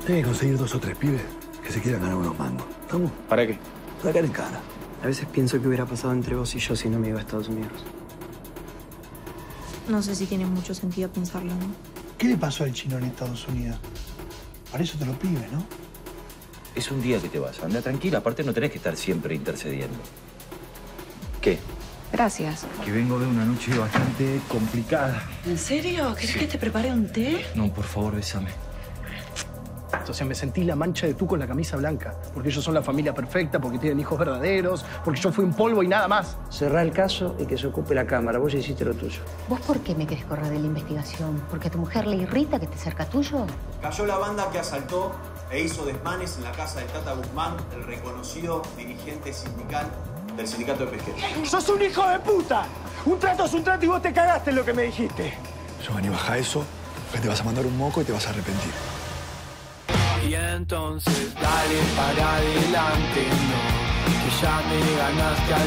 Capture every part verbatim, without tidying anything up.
Hay que conseguir dos o tres pibes que se quieran ganar unos mangos. ¿Estamos? ¿Para qué? Para caer en cara. A veces pienso que hubiera pasado entre vos y yo si no me iba a Estados Unidos. No sé si tiene mucho sentido pensarlo, ¿no? ¿Qué le pasó al chino en Estados Unidos? Para eso te lo pide, ¿no? Es un día que te vas. Anda tranquila. Aparte no tenés que estar siempre intercediendo. ¿Qué? Gracias. Que vengo de una noche bastante complicada. ¿En serio? ¿Querés que te prepare un té? No, por favor, bésame. O sea, me sentí la mancha de tú con la camisa blanca. Porque ellos son la familia perfecta, porque tienen hijos verdaderos, porque yo fui un polvo y nada más. Cerrá el caso y que se ocupe la cámara. Vos hiciste lo tuyo. ¿Vos por qué me querés correr de la investigación? ¿Porque a tu mujer le irrita que esté cerca tuyo? Cayó la banda que asaltó e hizo desmanes en la casa de Tata Guzmán, el reconocido dirigente sindical del sindicato de pesqueros. ¡Sos un hijo de puta! Un trato es un trato y vos te cagaste en lo que me dijiste. Giovanni, baja eso, que te vas a mandar un moco y te vas a arrepentir. Y entonces dale para adelante, no, que ya me ganaste al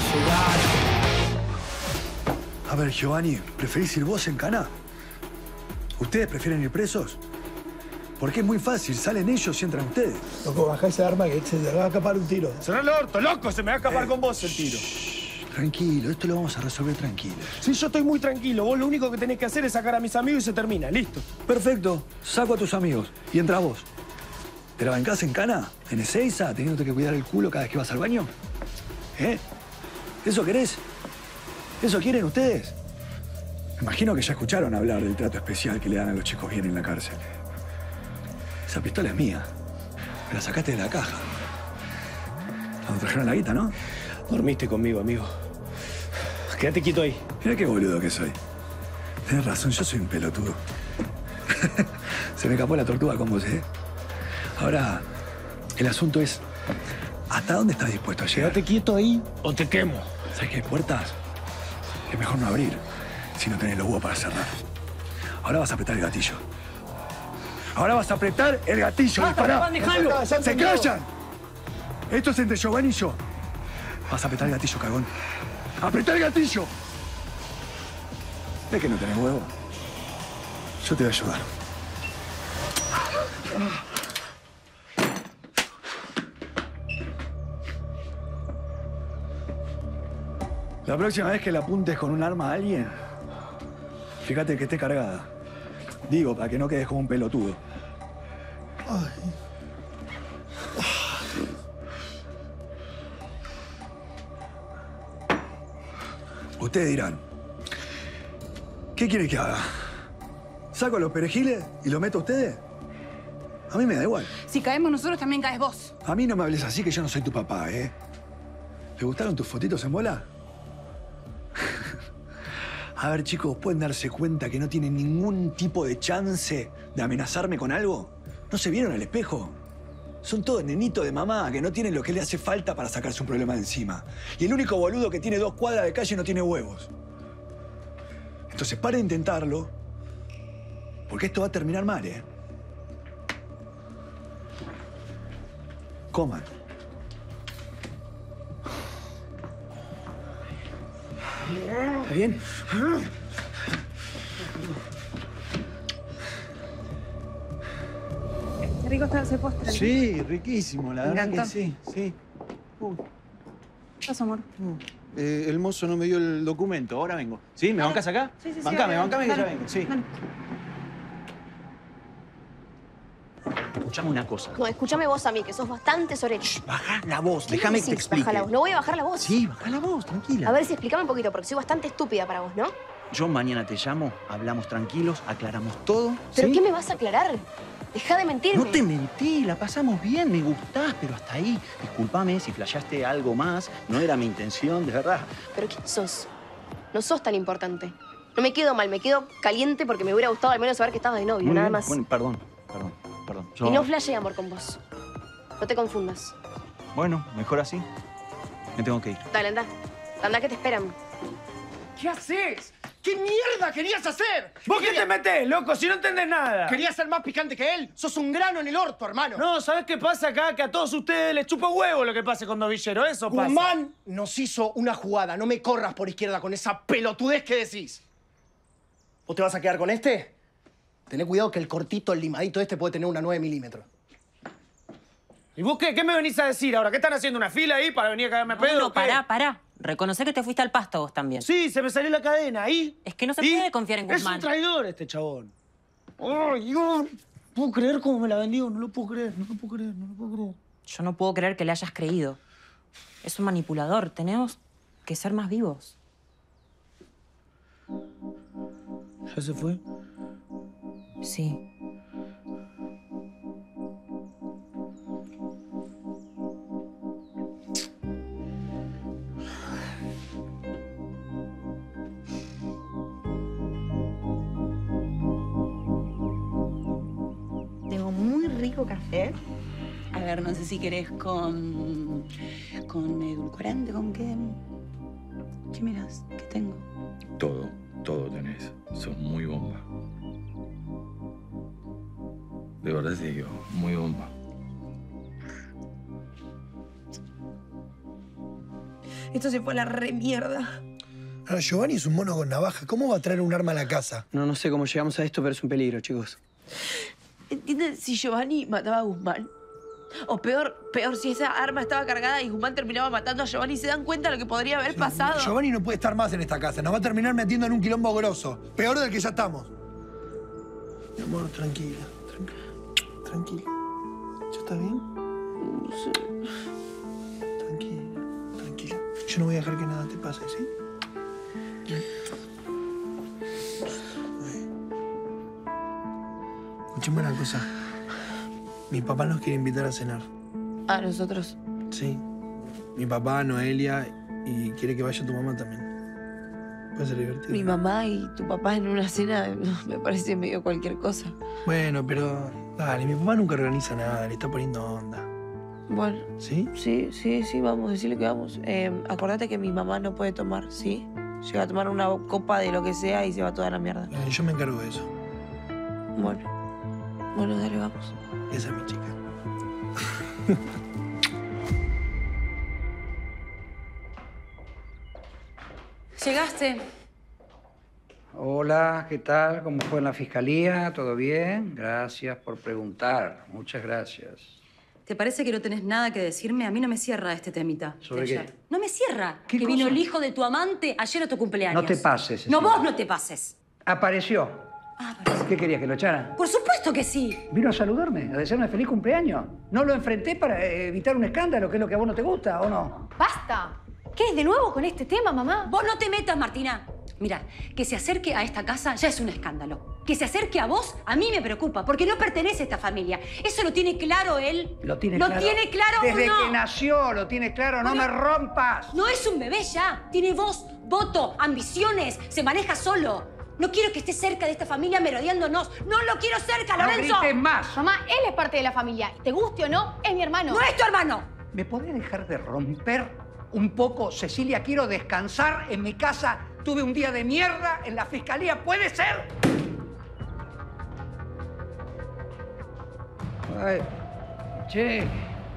llegar. A ver, Giovanni, ¿preferís ir vos en cana? ¿Ustedes prefieren ir presos? Porque es muy fácil, salen ellos y entran ustedes. Loco, bajá esa arma que se te va a escapar un tiro. Cerrá el orto, loco, se me va a escapar Eh, con vos el tiro. Shh, tranquilo, esto lo vamos a resolver tranquilo. Sí, yo estoy muy tranquilo. Vos lo único que tenés que hacer es sacar a mis amigos y se termina. Listo. Perfecto, saco a tus amigos y entra vos. ¿Te la bancás en cana? ¿En Ezeiza, teniéndote que cuidar el culo cada vez que vas al baño? ¿Eh? ¿Eso querés? ¿Eso quieren ustedes? Me imagino que ya escucharon hablar del trato especial que le dan a los chicos bien en la cárcel. Esa pistola es mía. Me la sacaste de la caja. Cuando trajeron la guita, ¿no? Dormiste conmigo, amigo. Quédate quieto ahí. Mirá qué boludo que soy. Tenés razón, yo soy un pelotudo. Se me escapó la tortuga con vos, ¿eh? Ahora, el asunto es, ¿hasta dónde estás dispuesto a llegar? Quédate quieto ahí o te quemo. ¿Sabes que hay puertas? Es mejor no abrir si no tenés los huevos para cerrar. Ahora vas a apretar el gatillo. Ahora vas a apretar el gatillo. ¡Dispará! ¡Déjalo! ¡Se callan! Esto es entre Giovanni y yo. Vas a apretar el gatillo, cagón. ¡Apretá el gatillo! ¿Ves que no tenés huevo? Yo te voy a ayudar. La próxima vez que le apuntes con un arma a alguien, fíjate que esté cargada. Digo, para que no quedes como un pelotudo. Ay. Ustedes dirán, ¿qué quiere que haga? ¿Saco los perejiles y lo meto a ustedes? A mí me da igual. Si caemos nosotros, también caes vos. A mí no me hables así, que yo no soy tu papá, ¿eh? ¿Te gustaron tus fotitos en bola? A ver, chicos, ¿pueden darse cuenta que no tienen ningún tipo de chance de amenazarme con algo? ¿No se vieron al espejo? Son todos nenitos de mamá que no tienen lo que le hace falta para sacarse un problema de encima. Y el único boludo que tiene dos cuadras de calle no tiene huevos. Entonces, paren de intentarlo, porque esto va a terminar mal, ¿eh? Coman. ¿Está bien? Qué rico está ese postre. Sí, riquísimo, la Me verdad que encantó. sí, sí. Uh, ¿Qué pasó, amor? uh. Eh, el mozo no me dio el documento, ahora vengo. ¿Sí? ¿Me bancas acá? Sí, sí, sí. Bancame, dale, bancame que dale, ya vengo, sí. dale. Escuchame una cosa. No, escúchame vos a mí, que sos bastante sorecho. Baja la voz, ¿Qué déjame me que te decís? explique. Baja la voz. No voy a bajar la voz. Sí, baja la voz, tranquila. A ver si explícame un poquito, porque soy bastante estúpida para vos, ¿no? Yo mañana te llamo, hablamos tranquilos, aclaramos todo. ¿Pero ¿sí? qué me vas a aclarar? Deja de mentirme. No te mentí, la pasamos bien, me gustás, pero hasta ahí. Discúlpame si flasheaste algo más, no era mi intención, de verdad. ¿Pero quién sos? No sos tan importante. No me quedo mal, me quedo caliente porque me hubiera gustado al menos saber que estabas de novio, Muy nada bien. más. Bueno, perdón, perdón, perdón. Yo- Y no flasheé amor con vos. No te confundas. Bueno, mejor así. Me tengo que ir. Dale, anda. Anda que te esperan. ¿Qué haces? ¿Qué mierda querías hacer? ¿Vos qué te metés, loco? Si no entendés nada. ¿Querías ser más picante que él? Sos un grano en el orto, hermano. No, ¿sabés qué pasa acá? Que a todos ustedes les chupa huevo lo que pase con Novillero. Eso pasa. Guzmán nos hizo una jugada. No me corras por izquierda con esa pelotudez que decís. ¿Vos te vas a quedar con este? Tené cuidado que el cortito, el limadito este puede tener una nueve milímetros. ¿Y vos qué? ¿Qué me venís a decir ahora? ¿Qué están haciendo? ¿Una fila ahí para venir a cagarme a pedo? No, o qué? pará, pará. Reconocé que te fuiste al pasto vos también. Sí, se me salió la cadena. ¿Y? Es que no se ¿Y? puede confiar en Es Guzmán. un traidor este chabón. Ay, yo no puedo creer cómo me la vendió. No lo puedo creer, no lo puedo creer, no lo puedo creer. Yo no puedo creer que le hayas creído. Es un manipulador. Tenemos que ser más vivos. ¿Ya se fue? Sí. Tengo muy rico café. A ver, no sé si querés con... con edulcorante, ¿con qué? ¿Qué mirás? ¿Qué tengo? Todo, todo tenés. Sos muy bomba. De verdad te digo, muy bomba. Esto se fue a la re mierda. Ahora, Giovanni es un mono con navaja. ¿Cómo va a traer un arma a la casa? No, no sé cómo llegamos a esto, pero es un peligro, chicos. ¿Entienden? Si Giovanni mataba a Guzmán, o peor, peor, si esa arma estaba cargada y Guzmán terminaba matando a Giovanni, ¿se dan cuenta de lo que podría haber pasado? Giovanni no puede estar más en esta casa. Nos va a terminar metiendo en un quilombo grosso. Peor del que ya estamos. Mi amor, tranquila. Tranquila. Tranquila. ¿Ya está bien? No sé. Tranquila. Tranquila. Yo no voy a dejar que nada te pase, ¿sí? Escuchame una cosa. Mi papá nos quiere invitar a cenar. ¿A nosotros? Sí. Mi papá, Noelia, y quiere que vaya tu mamá también. Puede ser divertido. Mi mamá y tu papá en una cena me parece medio cualquier cosa. Bueno, pero dale, mi papá nunca organiza nada, le está poniendo onda. Bueno. ¿Sí? Sí, sí, sí, vamos, decirle que vamos. Eh, acordate que mi mamá no puede tomar, ¿sí? Llega a tomar una copa de lo que sea y se va toda la mierda. Eh, yo me encargo de eso. Bueno. Bueno, dale, vamos. Esa es mi chica. ¿Llegaste? Hola, ¿qué tal? ¿Cómo fue en la fiscalía? ¿Todo bien? Gracias por preguntar. Muchas gracias. ¿Te parece que no tenés nada que decirme? A mí no me cierra este temita. ¿Sobre de qué? ayer. No me cierra. ¿Qué que cosa? vino el hijo de tu amante ayer a tu cumpleaños. No te pases, No, Cecilia. vos no te pases. Apareció. ¿Qué querías, que lo echara? Por supuesto que sí. Vino a saludarme, a desearme feliz cumpleaños. No lo enfrenté para eh, evitar un escándalo, que es lo que a vos no te gusta, ¿o no? ¡Basta! ¿Qué es de nuevo con este tema, mamá? Vos no te metas, Martina. Mira, que se acerque a esta casa ya es un escándalo. Que se acerque a vos, a mí me preocupa, porque no pertenece a esta familia. ¿Eso lo tiene claro él? Lo tiene ¿Lo claro. tiene claro Desde o no? que nació, lo tiene claro. No me rompas. No es un bebé ya. Tiene voz, voto, ambiciones. Se maneja solo. No quiero que esté cerca de esta familia merodeándonos. ¡No lo quiero cerca, Lorenzo! No grites más. Mamá, él es parte de la familia. Te guste o no, es mi hermano. ¡No es tu hermano! ¿Me podés dejar de romper un poco, Cecilia? Quiero descansar en mi casa. Tuve un día de mierda en la fiscalía. ¿Puede ser? Ay, che.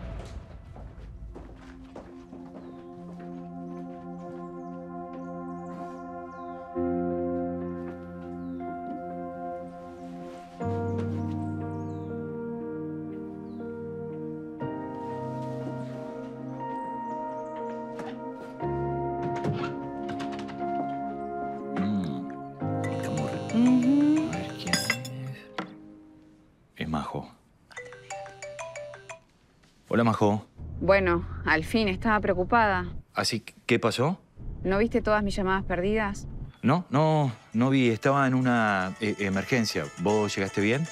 Es Majo. Hola, Majo. Bueno, al fin, estaba preocupada. ¿Así que qué pasó? ¿No viste todas mis llamadas perdidas? No, no, no vi. Estaba en una eh, emergencia. ¿Vos llegaste bien?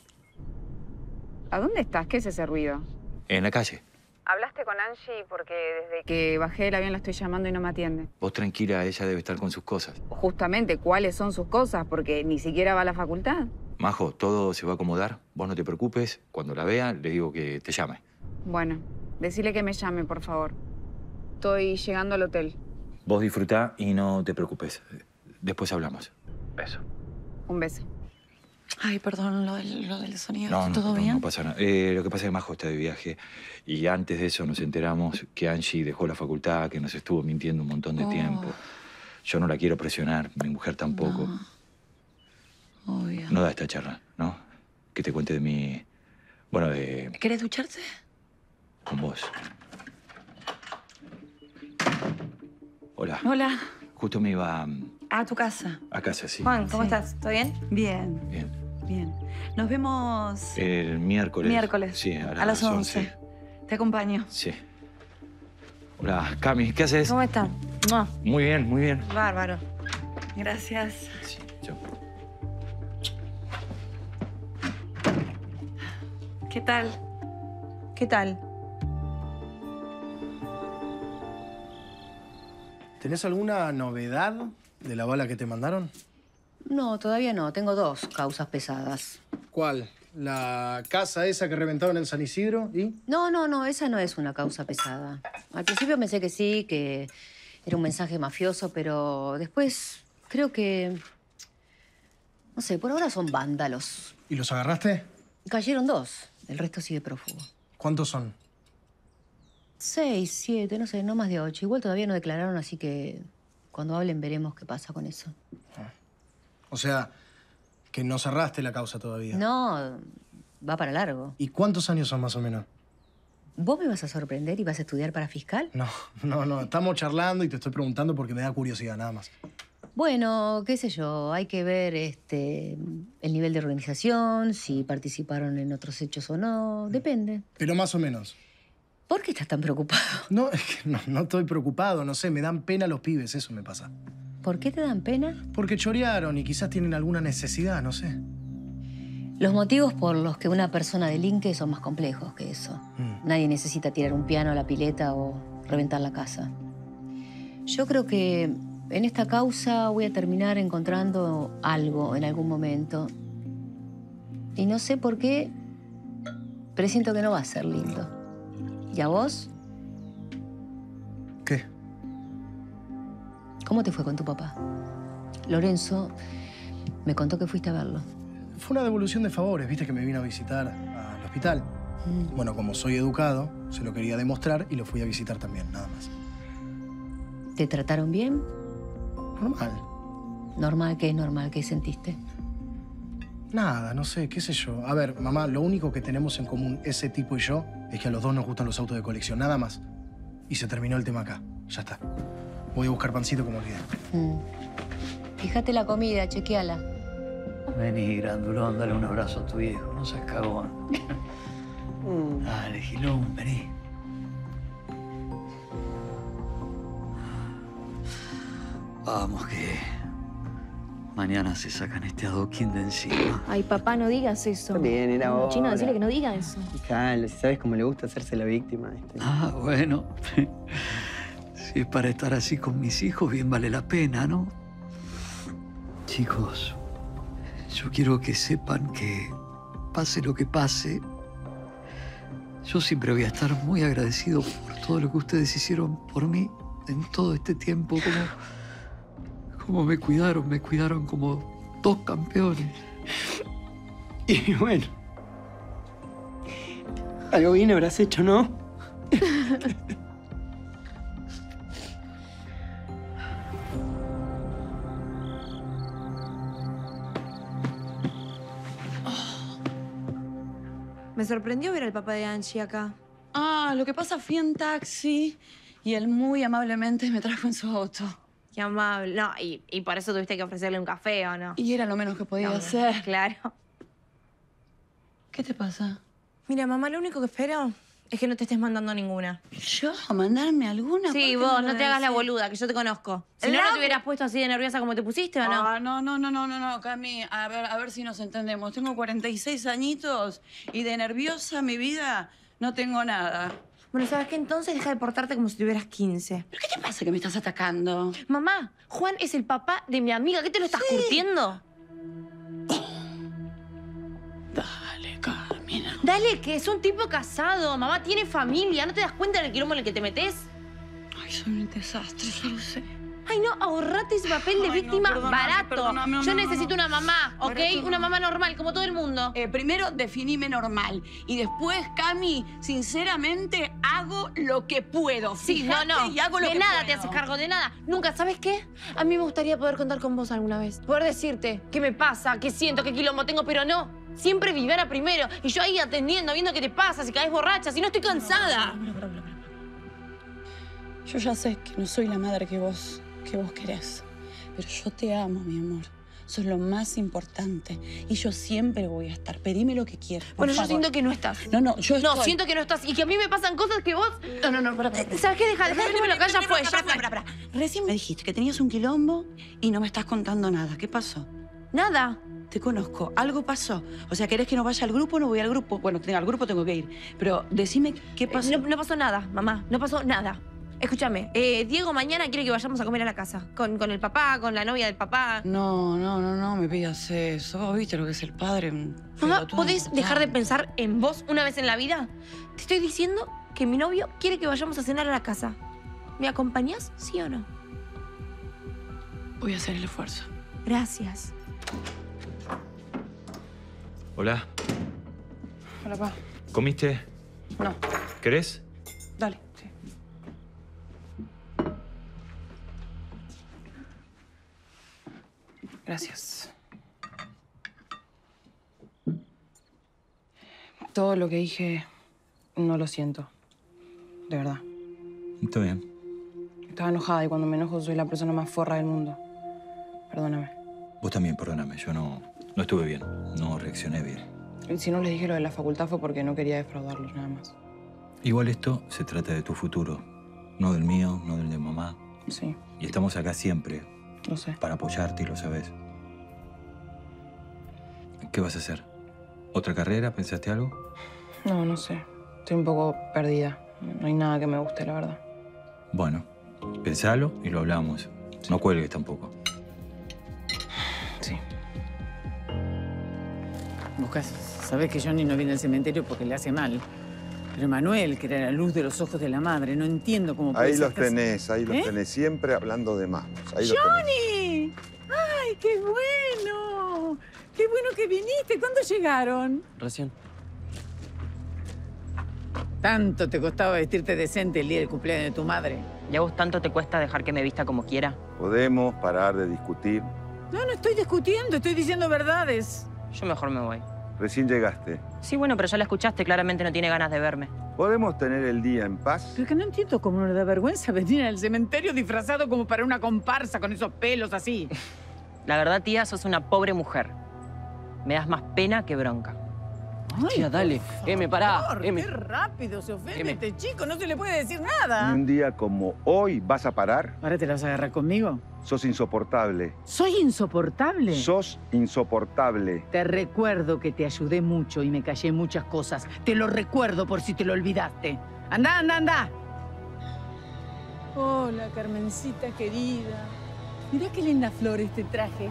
¿A dónde estás? ¿Qué es ese ruido? En la calle. Hablaste con Angie porque desde que bajé del avión la estoy llamando y no me atiende. Vos tranquila, ella debe estar con sus cosas. Justamente, ¿cuáles son sus cosas? Porque ni siquiera va a la facultad. Majo, todo se va a acomodar. Vos no te preocupes. Cuando la vea, le digo que te llame. Bueno, decile que me llame, por favor. Estoy llegando al hotel. Vos disfrutá y no te preocupes. Después hablamos. Beso. Un beso. Ay, perdón, lo del, lo del sonido. No, no, ¿Todo no, bien? no pasa nada. Eh, lo que pasa es que Majo está de viaje y antes de eso nos enteramos que Angie dejó la facultad, que nos estuvo mintiendo un montón de Oh. tiempo. Yo no la quiero presionar, mi mujer tampoco. No. Obvio. No da esta charla, ¿no? Que te cuente de mi... Bueno, de... ¿Querés ducharte? con vos. Hola. Hola. Justo me iba a, A tu casa. a casa, sí. Juan, ¿cómo Sí. estás? ¿Todo bien? Bien. Bien. Bien. Nos vemos El miércoles. miércoles. Sí, a las, a las once. Te acompaño. Sí. Hola, Cami, ¿qué haces? ¿Cómo están? No. Muy bien, muy bien. Bárbaro. Gracias. Sí, chao. ¿Qué tal? ¿Qué tal? ¿Tenés alguna novedad de la bala que te mandaron? No, todavía no. Tengo dos causas pesadas. ¿Cuál? ¿La casa esa que reventaron en San Isidro? ¿Y? No, no, no. Esa no es una causa pesada. Al principio pensé que sí, que era un mensaje mafioso, pero después creo que... No sé, por ahora son vándalos. ¿Y los agarraste? Cayeron dos. El resto sigue prófugo. ¿Cuántos son? Seis, siete, no sé, no más de ocho. Igual todavía no declararon, así que cuando hablen veremos qué pasa con eso. O sea, que no cerraste la causa todavía. No, va para largo. ¿Y cuántos años son más o menos? ¿Vos me vas a sorprender y vas a estudiar para fiscal? No, no, no. Estamos charlando y te estoy preguntando porque me da curiosidad, nada más. Bueno, qué sé yo, hay que ver este, el nivel de organización, si participaron en otros hechos o no, depende. Pero más o menos. ¿Por qué estás tan preocupado? No, es que no, no estoy preocupado, no sé, me dan pena los pibes, eso me pasa. ¿Por qué te dan pena? Porque chorearon y quizás tienen alguna necesidad, no sé. Los motivos por los que una persona delinque son más complejos que eso. Mm. Nadie necesita tirar un piano a la pileta o reventar la casa. Yo creo que en esta causa voy a terminar encontrando algo en algún momento. Y no sé por qué, presiento que no va a ser lindo. ¿Y a vos? ¿Qué? ¿Cómo te fue con tu papá? Lorenzo me contó que fuiste a verlo. Fue una devolución de favores, viste que me vino a visitar al hospital. Mm. Bueno, como soy educado, se lo quería demostrar y lo fui a visitar también, nada más. ¿Te trataron bien? Normal. ¿Normal? ¿Qué es normal? ¿Qué sentiste? Nada, no sé, qué sé yo. A ver, mamá, lo único que tenemos en común ese tipo y yo es que a los dos nos gustan los autos de colección, nada más. Y se terminó el tema acá. Ya está. Voy a buscar pancito como olvidé. Mm. Fíjate la comida, chequeala. Vení, grandulón, dale un abrazo a tu hijo, no seas cagón. Dale, Gilón, vení. Vamos, que mañana se sacan este adoquín de encima. Ay, papá, no digas eso. Está bien, era No, Chino, hora. decirle que no diga eso. Calma, si sabes cómo le gusta hacerse la víctima. Este. Ah, bueno. Si es para estar así con mis hijos, bien vale la pena, ¿no? Chicos, yo quiero que sepan que pase lo que pase, yo siempre voy a estar muy agradecido por todo lo que ustedes hicieron por mí en todo este tiempo, como, como me cuidaron, me cuidaron como dos campeones. Y bueno, algo bien habrás hecho, ¿no? Me sorprendió ver al papá de Angie acá. Ah, lo que pasa, fui en taxi y él muy amablemente me trajo en su auto. Qué amable. No, y, y por eso tuviste que ofrecerle un café, ¿o no? Y era lo menos que podía No, hacer. Claro. ¿Qué te pasa? Mira, mamá, lo único que espero es que no te estés mandando ninguna. ¿Yo? ¿A mandarme alguna? Sí, ¿Por qué vos, me no lo te hagas la decís? boluda, que yo te conozco. Si no, La- no te hubieras puesto así de nerviosa como te pusiste, ¿o no? Ah, no, no, no, no, no, no, Cami. A ver, a ver si nos entendemos. Tengo cuarenta y seis añitos y de nerviosa mi vida no tengo nada. Bueno, ¿sabes qué? Entonces deja de portarte como si tuvieras quince. ¿Pero qué te pasa que me estás atacando? Mamá, Juan es el papá de mi amiga. ¿Qué te lo estás curtiendo? Dale, Carmina. Dale, que es un tipo casado. Mamá tiene familia. ¿No te das cuenta del quilombo en el que te metes? Ay, soy un desastre, ya lo sé. Ay, no, ahorrate ese papel de Ay, no, víctima perdóname, barato. perdóname, no, Yo no, necesito no. una mamá, ¿ok? Barato no. Una mamá normal, como todo el mundo. Eh, primero definime normal y después, Cami, sinceramente hago lo que puedo. Sí, no, Fíjate no. Y hago lo de que nada puedo. te haces cargo, de nada. Nunca, ¿sabes qué? A mí me gustaría poder contar con vos alguna vez. Poder decirte qué me pasa, qué siento, qué quilombo tengo, pero no. Siempre Viviana primero. Y yo ahí atendiendo, viendo qué te pasa, si caes borracha, si no estoy cansada. Yo ya sé que no soy la madre que vos, que vos querés. Pero yo te amo, mi amor. Sos lo más importante. Y yo siempre voy a estar. Pedime lo que quieras. Bueno, favor. yo siento que no estás. No, no, yo No, estoy... siento que no estás. Y que a mí me pasan cosas que vos... No, no, no, para, para. ¿Sabes qué? Deja, deja de decirme lo que ya fue, ya fue. Recién me dijiste que tenías un quilombo y no me estás contando nada. ¿Qué pasó? Nada. Te conozco. Algo pasó. O sea, ¿querés que no vaya al grupo? No voy al grupo. Bueno, al grupo tengo que ir. Pero decime qué pasó. No, no pasó nada, mamá. No pasó nada. Escúchame, eh, Diego mañana quiere que vayamos a comer a la casa. Con, con el papá, con la novia del papá. No, no, no, no me pidas eso. Vos viste lo que es el padre. Mamá, ¿podés dejar de pensar en vos una vez en la vida? Te estoy diciendo que mi novio quiere que vayamos a cenar a la casa. ¿Me acompañás, sí o no? Voy a hacer el esfuerzo. Gracias. Hola. Hola, papá. ¿Comiste? No. ¿Querés? Dale, sí. Gracias. Todo lo que dije no lo siento. De verdad. Está bien. Estaba enojada y cuando me enojo soy la persona más forra del mundo. Perdóname. Vos también, perdóname. Yo no, no estuve bien. No reaccioné bien. Y si no les dije lo de la facultad fue porque no quería defraudarlos, nada más. Igual esto se trata de tu futuro. No del mío, no del de mamá. Sí. Y estamos acá siempre. Lo sé. Para apoyarte y lo sabes. ¿Qué vas a hacer? ¿Otra carrera? ¿Pensaste algo? No, no sé. Estoy un poco perdida. No hay nada que me guste, la verdad. Bueno, pensalo y lo hablamos. No cuelgues tampoco. Sí. Buscas, sabés que Johnny no viene al cementerio porque le hace mal. Pero Manuel, que era la luz de los ojos de la madre, no entiendo cómo puede Ahí ser los que- tenés, ahí los ¿Eh? tenés. Siempre hablando de más. Ahí los tenés. ¡Johnny! ¡Ay, qué bueno! ¡Qué bueno que viniste! ¿Cuándo llegaron? Recién. Tanto te costaba vestirte decente el día del cumpleaños de tu madre. ¿Y a vos tanto te cuesta dejar que me vista como quiera? Podemos parar de discutir. No, no estoy discutiendo, estoy diciendo verdades. Yo mejor me voy. Recién llegaste. Sí, bueno, pero ya la escuchaste. Claramente no tiene ganas de verme. ¿Podemos tener el día en paz? Pero que no entiendo cómo no le da vergüenza venir al cementerio disfrazado como para una comparsa con esos pelos así. La verdad, tía, sos una pobre mujer. Me das más pena que bronca. Tía, dale. M, pará. Por, M. qué rápido se ofende M. este chico, no se le puede decir ¿Y nada. un día como hoy vas a parar? ¿Ahora te la vas a agarrar conmigo? Sos insoportable. ¿Soy insoportable? Sos insoportable. Te recuerdo que te ayudé mucho y me callé muchas cosas. Te lo recuerdo por si te lo olvidaste. ¡Anda, anda, anda! Hola, Carmencita querida. Mirá qué linda flor este traje.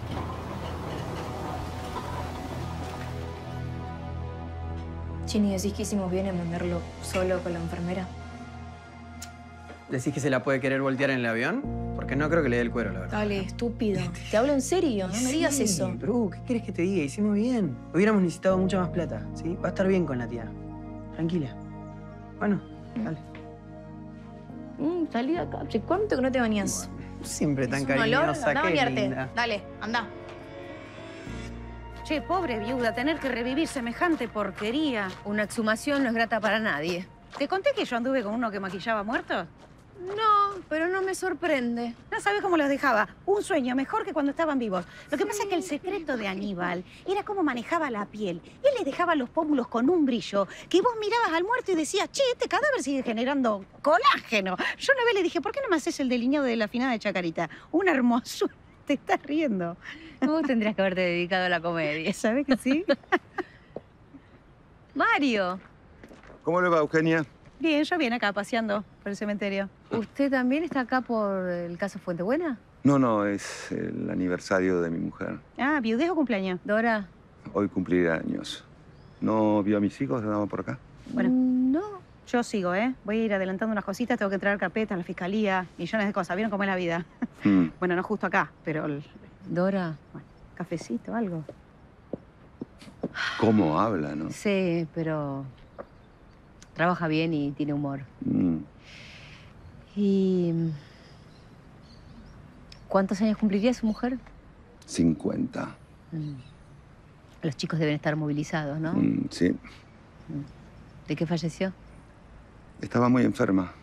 Chini, ¿decís que hicimos bien en mandarlo solo con la enfermera? ¿Decís que se la puede querer voltear en el avión? Porque no creo que le dé el cuero, la verdad. Dale, estúpido. Te hablo en serio, no me digas Sí, eso. Bru, ¿qué querés que te diga? Hicimos bien. Hubiéramos necesitado mucha más plata, ¿sí? Va a estar bien con la tía. Tranquila. Bueno, dale. Mm, salí de acá. ¿Hace cuánto que no te bañas? Siempre tan Es un olor, cariñosa, anda a qué bañarte. linda. Dale, anda. Che, pobre viuda, tener que revivir semejante porquería. Una exhumación no es grata para nadie. ¿Te conté que yo anduve con uno que maquillaba muertos? No, pero no me sorprende. No sabes cómo los dejaba. Un sueño mejor que cuando estaban vivos. Lo que pasa es que el secreto de Aníbal era cómo manejaba la piel. Él les dejaba los pómulos con un brillo que vos mirabas al muerto y decías, che, este cadáver sigue generando colágeno. Yo una vez le dije, ¿por qué no me haces el delineado de la finada de Chacarita? Una hermosura. Te estás riendo. Vos tendrías que haberte dedicado a la comedia. ¿Sabes que sí? Mario, ¿Cómo le va, Eugenia? Bien, yo bien acá paseando por el cementerio. ¿usted también está acá por el caso Fuentebuena? No, no, es el aniversario de mi mujer. Ah, ¿viudez o cumpleaños? Dora. Hoy cumplirá años. ¿No vio a mis hijos? ¿Andaban por acá? Bueno. No. Yo sigo, ¿eh? Voy a ir adelantando unas cositas, tengo que entregar carpetas a la fiscalía, millones de cosas. ¿Vieron cómo es la vida? Hmm. Bueno, no justo acá, pero... el- Dora. Bueno, cafecito, algo. ¿Cómo habla, no? Sí, pero trabaja bien y tiene humor. Mm. ¿Y cuántos años cumpliría su mujer? cincuenta. Mm. Los chicos deben estar movilizados, ¿no? Mm, sí. ¿De qué falleció? Estaba muy enferma.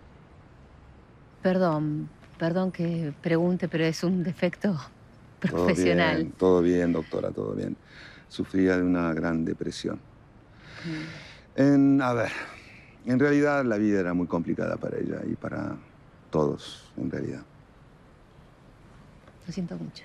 Perdón, perdón que pregunte, pero es un defecto profesional. Todo bien, todo bien, doctora, todo bien. Sufría de una gran depresión. En, a ver, en realidad la vida era muy complicada para ella y para todos, en realidad. Lo siento mucho.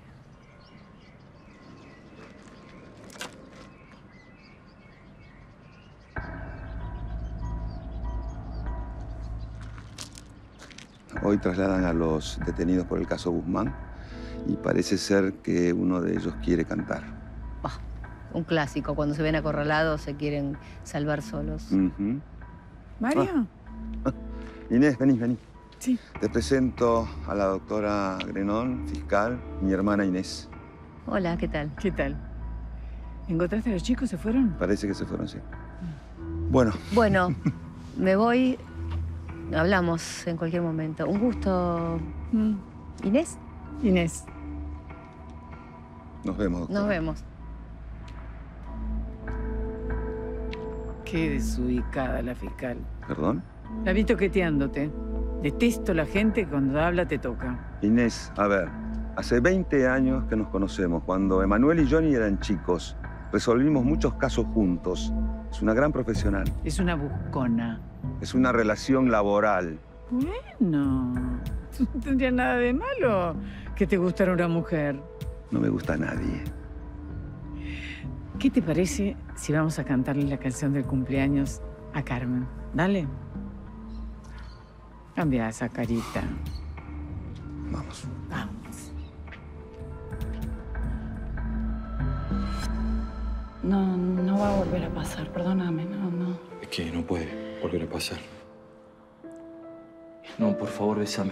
Hoy trasladan a los detenidos por el caso Guzmán y parece ser que uno de ellos quiere cantar. Bah, un clásico. Cuando se ven acorralados se quieren salvar solos. Uh-huh. ¿Mario? Ah. Inés, vení, vení. Sí. Te presento a la doctora Grenón, fiscal, mi hermana Inés. Hola, ¿qué tal? ¿Qué tal? ¿Encontraste a los chicos? ¿Se fueron? Parece que se fueron, sí. Bueno. Bueno, me voy. Hablamos en cualquier momento. Un gusto. Mm. ¿Inés? Inés. Nos vemos, doctora. Nos vemos. Qué desubicada la fiscal. ¿Perdón? La vi toqueteándote. Detesto la gente que cuando habla te toca. Inés, a ver, hace veinte años que nos conocemos. Cuando Emanuel y Johnny eran chicos, resolvimos muchos casos juntos. Es una gran profesional. Es una buscona. Es una relación laboral. Bueno, no tendría nada de malo que te gustara una mujer. No me gusta a nadie. ¿Qué te parece si vamos a cantarle la canción del cumpleaños a Carmen? Dale. Cambia esa carita. Vamos. Vamos. No, no va a volver a pasar, perdóname, no, no. Es que no puede volver a pasar. No, por favor, bésame.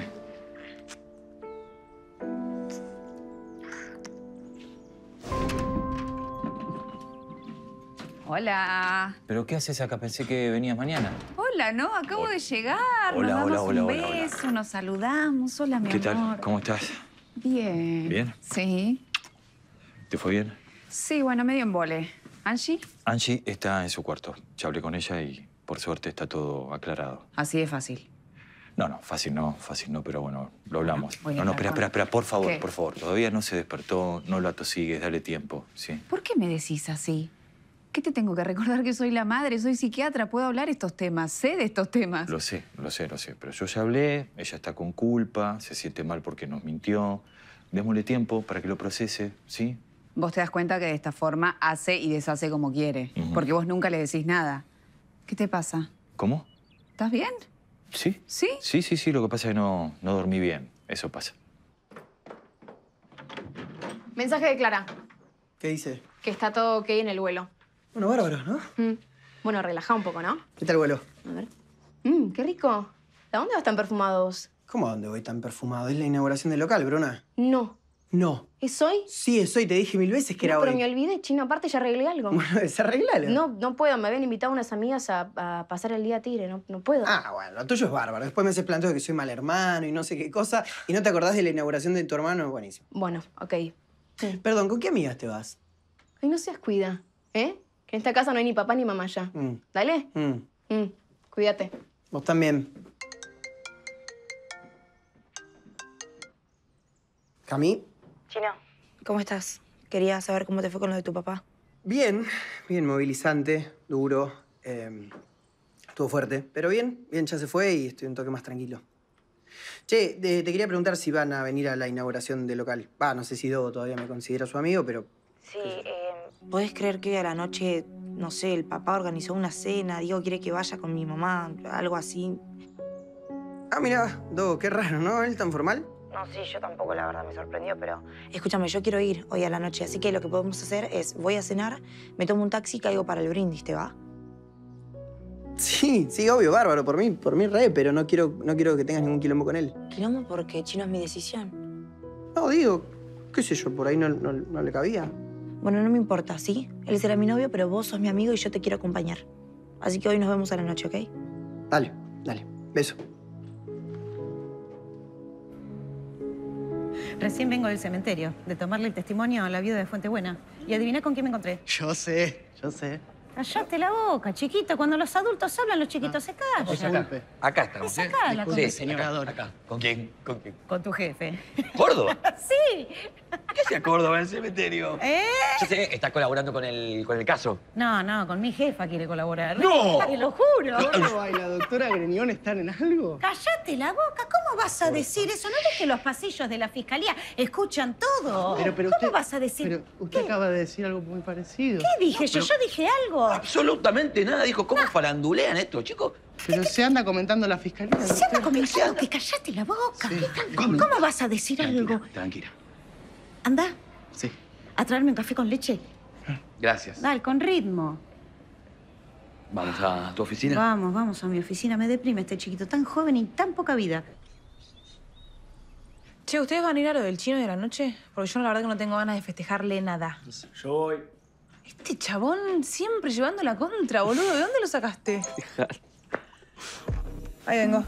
Hola. ¿Pero qué haces acá? Pensé que venías mañana. Hola, ¿no? Acabo de llegar. Hola, nos hola, damos hola, un hola, hola. beso, nos saludamos. Hola, mi ¿Qué amor. tal? ¿Cómo estás? Bien. ¿Bien? Sí. ¿Te fue bien? Sí, bueno, medio en vole. ¿Angie? Angie está en su cuarto. Ya hablé con ella y, por suerte, está todo aclarado. Así de fácil. No, no, fácil no, fácil no, pero bueno, lo hablamos. voy a No, no, hablar espera, con- espera, espera, por favor, ¿Qué? por favor. Todavía no se despertó, no lo atosigues, dale tiempo, ¿sí? ¿Por qué me decís así? ¿Qué te tengo que recordar que soy la madre? Soy psiquiatra, puedo hablar estos temas, sé de estos temas. Lo sé, lo sé, lo sé. Pero yo ya hablé, ella está con culpa, se siente mal porque nos mintió. Démosle tiempo para que lo procese, ¿sí? Vos te das cuenta que de esta forma hace y deshace como quiere. Ujú. Porque vos nunca le decís nada. ¿Qué te pasa? ¿Cómo? ¿Estás bien? ¿Sí? ¿Sí? Sí, sí, sí, lo que pasa es que no, no dormí bien. Eso pasa. Mensaje de Clara, ¿Qué dice? que está todo ok en el vuelo. Bueno, bárbaro, ¿no? Mm. Bueno, relajá un poco, ¿no? ¿Qué tal el vuelo? A ver. Mmm, qué rico. ¿De dónde vas tan perfumados? ¿Cómo a dónde voy tan perfumado? Es la inauguración del local, Bruna. No. No. ¿Es hoy? Sí, es hoy. Te dije mil veces que No, era pero hoy. me olvidé, chino. Aparte ya arreglé algo. Bueno, desarreglalo. No, no puedo. Me habían invitado unas amigas a, a pasar el día a Tigre. No, no puedo. Ah, bueno, lo tuyo es bárbaro. Después me haces planteo de que soy mal hermano y no sé qué cosa. Y no te acordás de la inauguración de tu hermano. Buenísimo. Bueno, ok. Sí. Perdón, ¿con qué amigas te vas? Ay, no seas cuida, ¿eh? Que en esta casa no hay ni papá ni mamá ya. Mm, Dale. mm. Mm, cuídate. Vos también. ¿Cami? Chino, ¿cómo estás? Quería saber cómo te fue con lo de tu papá. Bien, bien, movilizante, duro. eh, estuvo fuerte, pero bien, bien, ya se fue y estoy un toque más tranquilo. Che, te, te quería preguntar si van a venir a la inauguración del local. Va, no sé si Dogo todavía me considera su amigo, pero... Sí, eh, ¿podés creer que hoy a la noche, no sé, el papá organizó una cena, Diego quiere que vaya con mi mamá, algo así? Ah, mira, Dogo, qué raro, ¿no? ¿Él tan formal? No, sí, yo tampoco, la verdad, me sorprendió, pero... Escúchame, yo quiero ir hoy a la noche, así que lo que podemos hacer es, voy a cenar, me tomo un taxi y caigo para el brindis, ¿te va? Sí, sí, obvio, bárbaro, por mí, por mí re, pero no quiero, no quiero que tengas ningún quilombo con él. Quilombo porque Chino es mi decisión. No, digo, qué sé yo, por ahí no, no, no le cabía. Bueno, no me importa, ¿sí? Él será mi novio, pero vos sos mi amigo y yo te quiero acompañar. Así que hoy nos vemos a la noche, ¿ok? Dale, dale, beso. Recién vengo del cementerio, de tomarle el testimonio a la viuda de Fuentebuena. Y adiviná con quién me encontré. Yo sé, yo sé. Cállate la boca, chiquito. Cuando los adultos hablan, los chiquitos se callan. Acá, acá estamos, ¿eh? Acá, la Sí, cosa. señor. Acá. ¿Con quién? ¿Con quién? Con tu jefe. ¿Córdoba? Sí. ¿Qué hacía Córdoba en el cementerio? ¿Eh? Yo sé, está colaborando con el, con el caso. No, no, con mi jefa quiere colaborar. ¡No! Te lo juro. ¿Córdoba y la doctora Greñón están en algo? Cállate la boca. ¿Cómo vas a decir eso? ¿No ves que los pasillos de la fiscalía escuchan todo? Pero, pero ¿Cómo usted, vas a decir? Pero usted acaba de decir algo muy parecido. ¿Qué dije No, yo? pero- Yo dije algo. Absolutamente nada. Dijo, ¿cómo farandulean estos chicos? Pero se anda comentando la fiscalía. Se anda comentando que cállate la boca. ¿Cómo? ¿Cómo vas a decir algo? Tranquila. Anda. Sí. A traerme un café con leche. Gracias. Dale, con ritmo. Vamos a tu oficina. Vamos, vamos a mi oficina. Me deprime este chiquito, tan joven y tan poca vida. Che, ¿ustedes van a ir a lo del chino de la noche? Porque yo la verdad que no tengo ganas de festejarle nada. Yo voy. Este chabón siempre llevando la contra, boludo. ¿De dónde lo sacaste? Ahí vengo.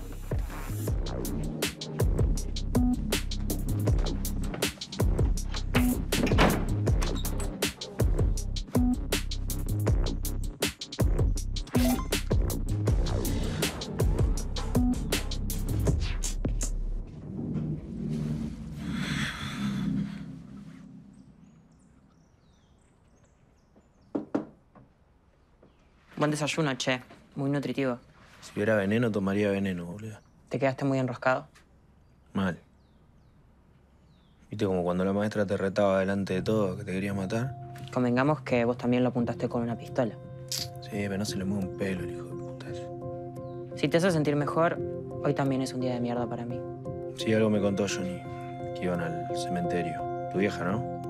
Buen desayuno, che. Muy nutritivo. Si hubiera veneno, tomaría veneno, boludo. ¿Te quedaste muy enroscado? Mal. ¿Viste como cuando la maestra te retaba delante de todo que te quería matar? Convengamos que vos también lo apuntaste con una pistola. Sí, pero no se le mueve un pelo el hijo de puta ese. Si te hace sentir mejor, hoy también es un día de mierda para mí. Sí, algo me contó Johnny, que iban al cementerio. Tu vieja, ¿no?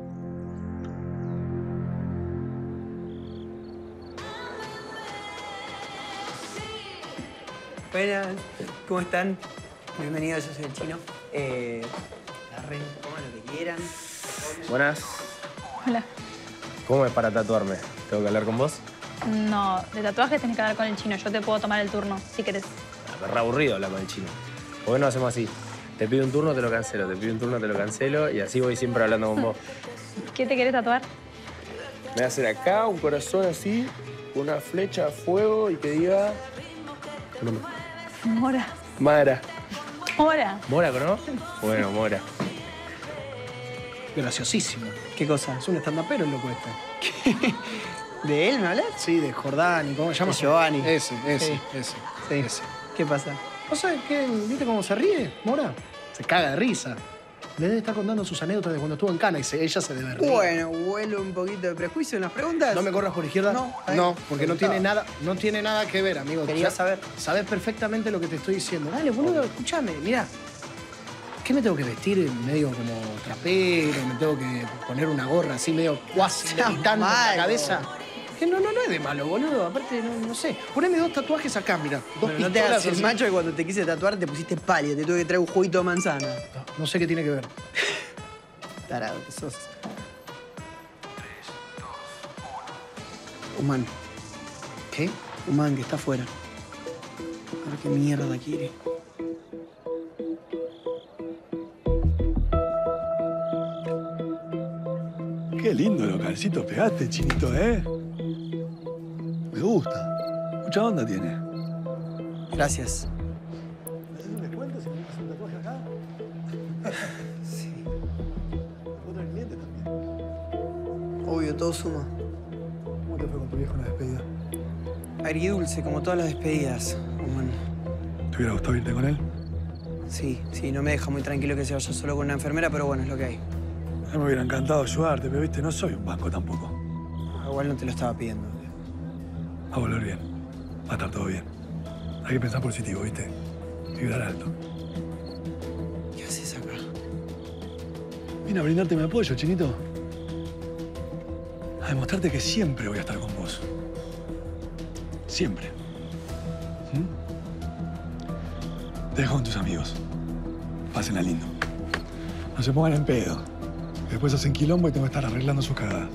Buenas, ¿cómo están? Bienvenidos, yo soy el Chino. Eh, agarren, coman lo que quieran. Buenas. Hola. ¿Cómo es para tatuarme? ¿Tengo que hablar con vos? No, de tatuajes tenés que hablar con el chino. Yo te puedo tomar el turno, si querés. Me re aburrido hablar con el chino. ¿Por qué no hacemos así? Te pido un turno, te lo cancelo. Te pido un turno, te lo cancelo. Y así voy siempre hablando con vos. ¿Qué te querés tatuar? Me voy a hacer acá un corazón así, con una flecha a fuego y que diga... Mora. Mara. Mora. ¿Mora, no? Bueno, Mora. Graciosísimo. ¿Qué cosa? Es un estandapero el loco este. ¿De él me hablas? Sí, de Jordani, ¿cómo se llama? De Giovanni. Ese, ese, Sí. ese. Sí. ese. ¿Qué pasa? No sé, ¿qué? ¿Viste cómo se ríe, Mora? Se caga de risa. Le debe estar contando sus anécdotas de cuando estuvo en Cana y se- ella se debe reír. Bueno, huelo un poquito de prejuicio en las preguntas. ¿No me corras por izquierda? No, está bien. No, porque no Preguntaba. tiene nada, no tiene nada que ver, amigo. Quería Sa- saber. Sabes perfectamente lo que te estoy diciendo. Dale, boludo, escúchame, mirá. ¿Qué me tengo que vestir medio como trapero? ¿Me tengo que poner una gorra así medio cuasi levitando en la malo. cabeza? Que no, no, no es de malo, boludo. Aparte, no, no sé. Poneme dos tatuajes acá, mira. Dos Bueno, no te hagas el así. macho que cuando te quise tatuar te pusiste pálido. Te tuve que traer un juguito de manzana. No sé qué tiene que ver. Tarado que sos. Humán. ¿Qué? Humán, que está afuera. A ver qué mierda quiere. Qué lindo localcito pegaste, Chinito, ¿eh? Me gusta. Mucha onda tiene. Gracias. ¿Haces un descuento si me haces un tatuaje acá? Sí. Otro cliente también. Obvio, todo suma. ¿Cómo te fue con tu viejo en la despedida? Agridulce, como todas las despedidas, Humán. ¿Te hubiera gustado irte con él? Sí, sí, no me deja muy tranquilo que se vaya solo con una enfermera, pero bueno, es lo que hay. A mí me hubiera encantado ayudarte, pero viste, no soy un banco tampoco. Igual no te lo estaba pidiendo. Va a volver bien. Va a estar todo bien. Hay que pensar positivo, ¿viste? Vibrar alto. ¿Qué haces acá? Vine a brindarte mi apoyo, Chinito. A demostrarte que siempre voy a estar con vos. Siempre. ¿Mm? Te dejo con tus amigos. Pásenla lindo. No se pongan en pedo. Después hacen quilombo y tengo que estar arreglando sus cagadas.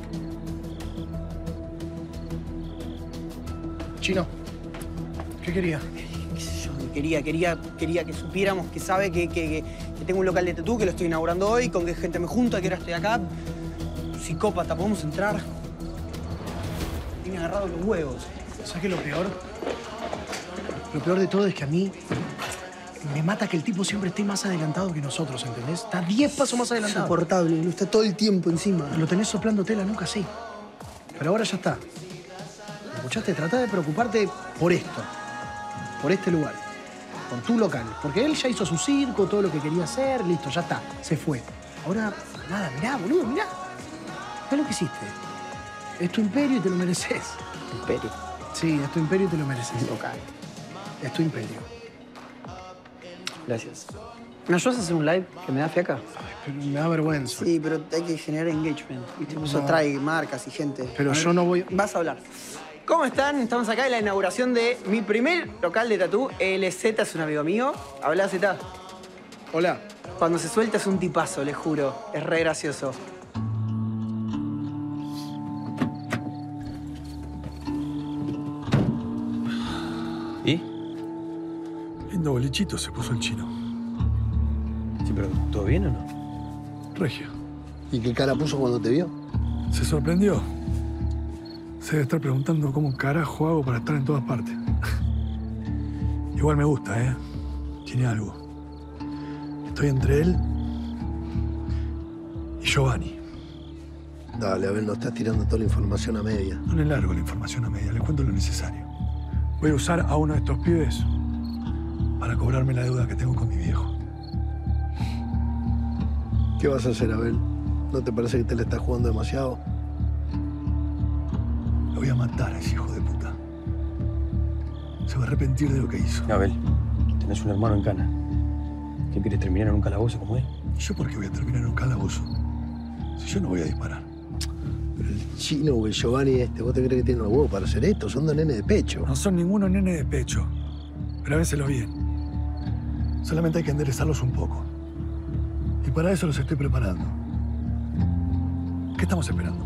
Chino, ¿qué quería? ¿Qué sé yo? Quería, quería, quería que supiéramos que sabe que, que, que, que tengo un local de tatú que lo estoy inaugurando hoy, con qué gente me junto, a qué hora estoy acá. Psicópata, ¿podemos entrar? Tiene agarrados los huevos. ¿Sabes qué es lo peor? Lo peor de todo es que a mí me mata que el tipo siempre esté más adelantado que nosotros, ¿entendés? Está diez pasos más adelantado. Insoportable, no está todo el tiempo encima. Lo tenés soplándote la nuca, sí. Pero ahora ya está. ¿Me escuchaste? Tratá de preocuparte por esto. Por este lugar. Por tu local. Porque él ya hizo su circo, todo lo que quería hacer, listo, ya está. Se fue. Ahora, nada, mirá, boludo, mirá. Mirá lo que hiciste. Es tu imperio y te lo mereces. ¿Imperio? Sí, es tu imperio y te lo mereces. Local. Es tu imperio. Gracias. ¿Me ayudas a hacer un live que me da fiaca? Ay, pero me da vergüenza. Sí, pero hay que generar engagement. ¿Viste? Eso No. trae marcas y gente. Pero yo no voy... Vas a hablar. ¿Cómo están? Estamos acá en la inauguración de mi primer local de tatú. L Z es un amigo mío. Habla, Z. Hola. Cuando se suelta es un tipazo, les juro. Es re gracioso. ¿Y? Lindo bolichito se puso el chino. Sí, pero ¿todo bien o no? Regio. ¿Y qué cara puso cuando te vio? Se sorprendió. Se debe estar preguntando cómo carajo hago para estar en todas partes. Igual me gusta, ¿eh? Tiene algo. Estoy entre él y Giovanni. Dale, a ver, no estás tirando toda la información a media. No le largo la información a media, le cuento lo necesario. Voy a usar a uno de estos pibes para cobrarme la deuda que tengo con mi viejo. ¿Qué vas a hacer, Abel? ¿No te parece que te le estás jugando demasiado? Lo voy a matar a ese hijo de puta. Se va a arrepentir de lo que hizo. Abel, tenés un hermano en cana. ¿Qué quieres terminar en un calabozo como él? ¿Yo por qué voy a terminar en un calabozo? Si yo no voy a disparar. Pero el chino o el Giovanni este, ¿vos te crees que tienen los huevos para hacer esto? Son dos nenes de pecho. No son ninguno nene de pecho. Grábenselo bien. Solamente hay que enderezarlos un poco. Y para eso los estoy preparando. ¿Qué estamos esperando?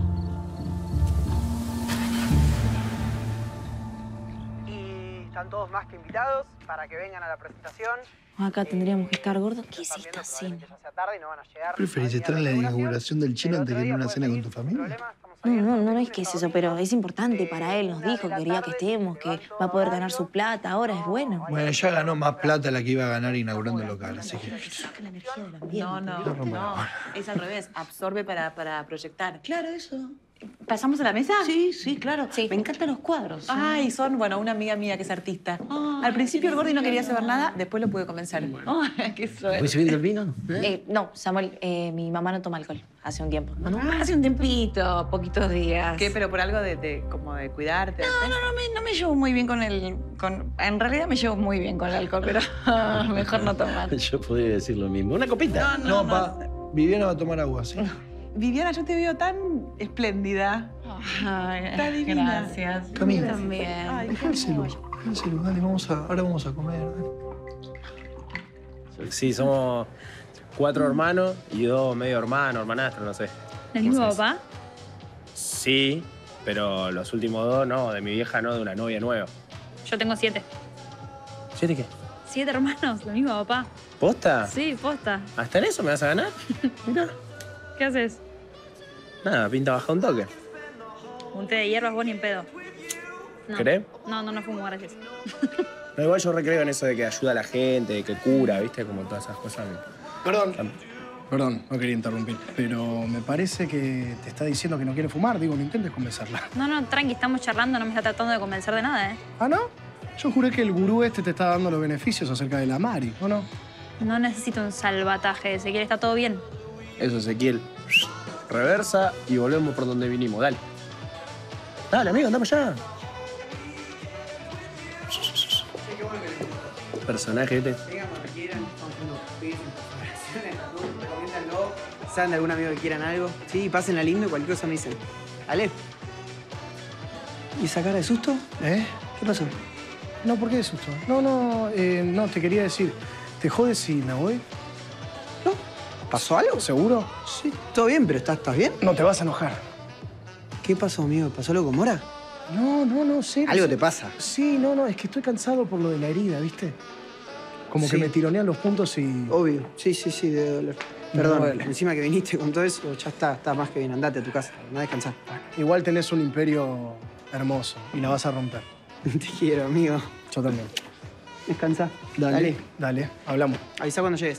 Y están todos más que invitados para que vengan a la presentación. Acá tendríamos que estar gordos. ¿Qué es esta cena? ¿Preferís estar en la inauguración del chino antes que en una cena con tu familia? No, no, no, no es que es eso, pero es importante para él. Nos dijo que quería que estemos, que va a poder ganar su plata. Ahora es bueno. Bueno, ya ganó más plata la que iba a ganar inaugurando el local, así que... No, no, no. Es al revés. Absorbe para, para proyectar. Claro, eso. ¿Pasamos a la mesa? Sí, sí, claro. Sí. Me encantan los cuadros. Ay, son, bueno, una amiga mía que es artista. Ay, Al principio el Gordi no quería saber nada, después lo pude convencer. Ay, qué suerte. ¿Fue subiendo el vino? Eh, no, Samuel, eh, mi mamá no toma alcohol hace un tiempo. Ah, hace un tiempito, poquitos días. ¿Qué? ¿Pero por algo de, de como de cuidarte? No, no, no me, no me llevo muy bien con el... Con, en realidad me llevo muy bien con el alcohol, pero mejor no tomar. Yo podría decir lo mismo. ¿Una copita? No, no, pa. Viviana va a tomar agua, sí. Viviana, yo te veo tan espléndida. Ay, Está divina. gracias. Camila. También. Ay, Déjenselo, déjenselo, dale, vamos a, ahora vamos a comer. Dale. Sí, somos cuatro hermanos y dos medio hermanos, hermanastros, no sé. ¿Del mismo papá? Sí, pero los últimos dos no, de mi vieja no, de una novia nueva. Yo tengo siete. ¿Siete qué? ¿Siete hermanos? ¿Del mismo papá? ¿Posta? Sí, posta. ¿Hasta en eso me vas a ganar? Mirá. ¿Qué haces? Nada, pinta baja un toque. Un té de hierbas, vos ni en pedo. No. ¿Querés? No, no, no fumo, gracias. No, igual yo recreo en eso de que ayuda a la gente, de que cura, ¿viste? Como todas esas cosas. Perdón. Perdón, no quería interrumpir, pero me parece que te está diciendo que no quiere fumar. Digo, no intentes convencerla. No, no, tranqui, estamos charlando, no me está tratando de convencer de nada, ¿eh? ¿Ah, no? Yo juré que el gurú este te está dando los beneficios acerca de la Mari, ¿o no? No necesito un salvataje, Ezequiel, está todo bien. Eso, Ezequiel. Reversa y volvemos por donde vinimos. Dale. Dale, amigo, andamos ya. Personaje este. ¿Saben de algún amigo que quieran algo? Sí, pásenla lindo y cualquier cosa me dicen. ¿Vale? ¿Y esa cara de susto? ¿Eh? ¿Qué pasó? No, ¿por qué de susto? No, no, eh, no, te quería decir. ¿Te jodes si me voy? ¿No? ¿Pasó algo? ¿Seguro? Sí, todo bien, pero ¿estás, ¿estás bien? No te vas a enojar. ¿Qué pasó, amigo? ¿Pasó algo con Mora? No, no, no, sé. ¿Algo te pasa? Sí, no, no, es que estoy cansado por lo de la herida, ¿viste? Como Sí. que me tironean los puntos y... Obvio, sí, sí, sí, debe doler. Me Perdón, duele. encima que viniste con todo eso, ya está, está más que bien. Andate a tu casa, anda a descansar. Igual tenés un imperio hermoso y la vas a romper. Te quiero, amigo. Yo también. Descansa. Dale. Dale. Dale, hablamos. Avisa cuando llegues.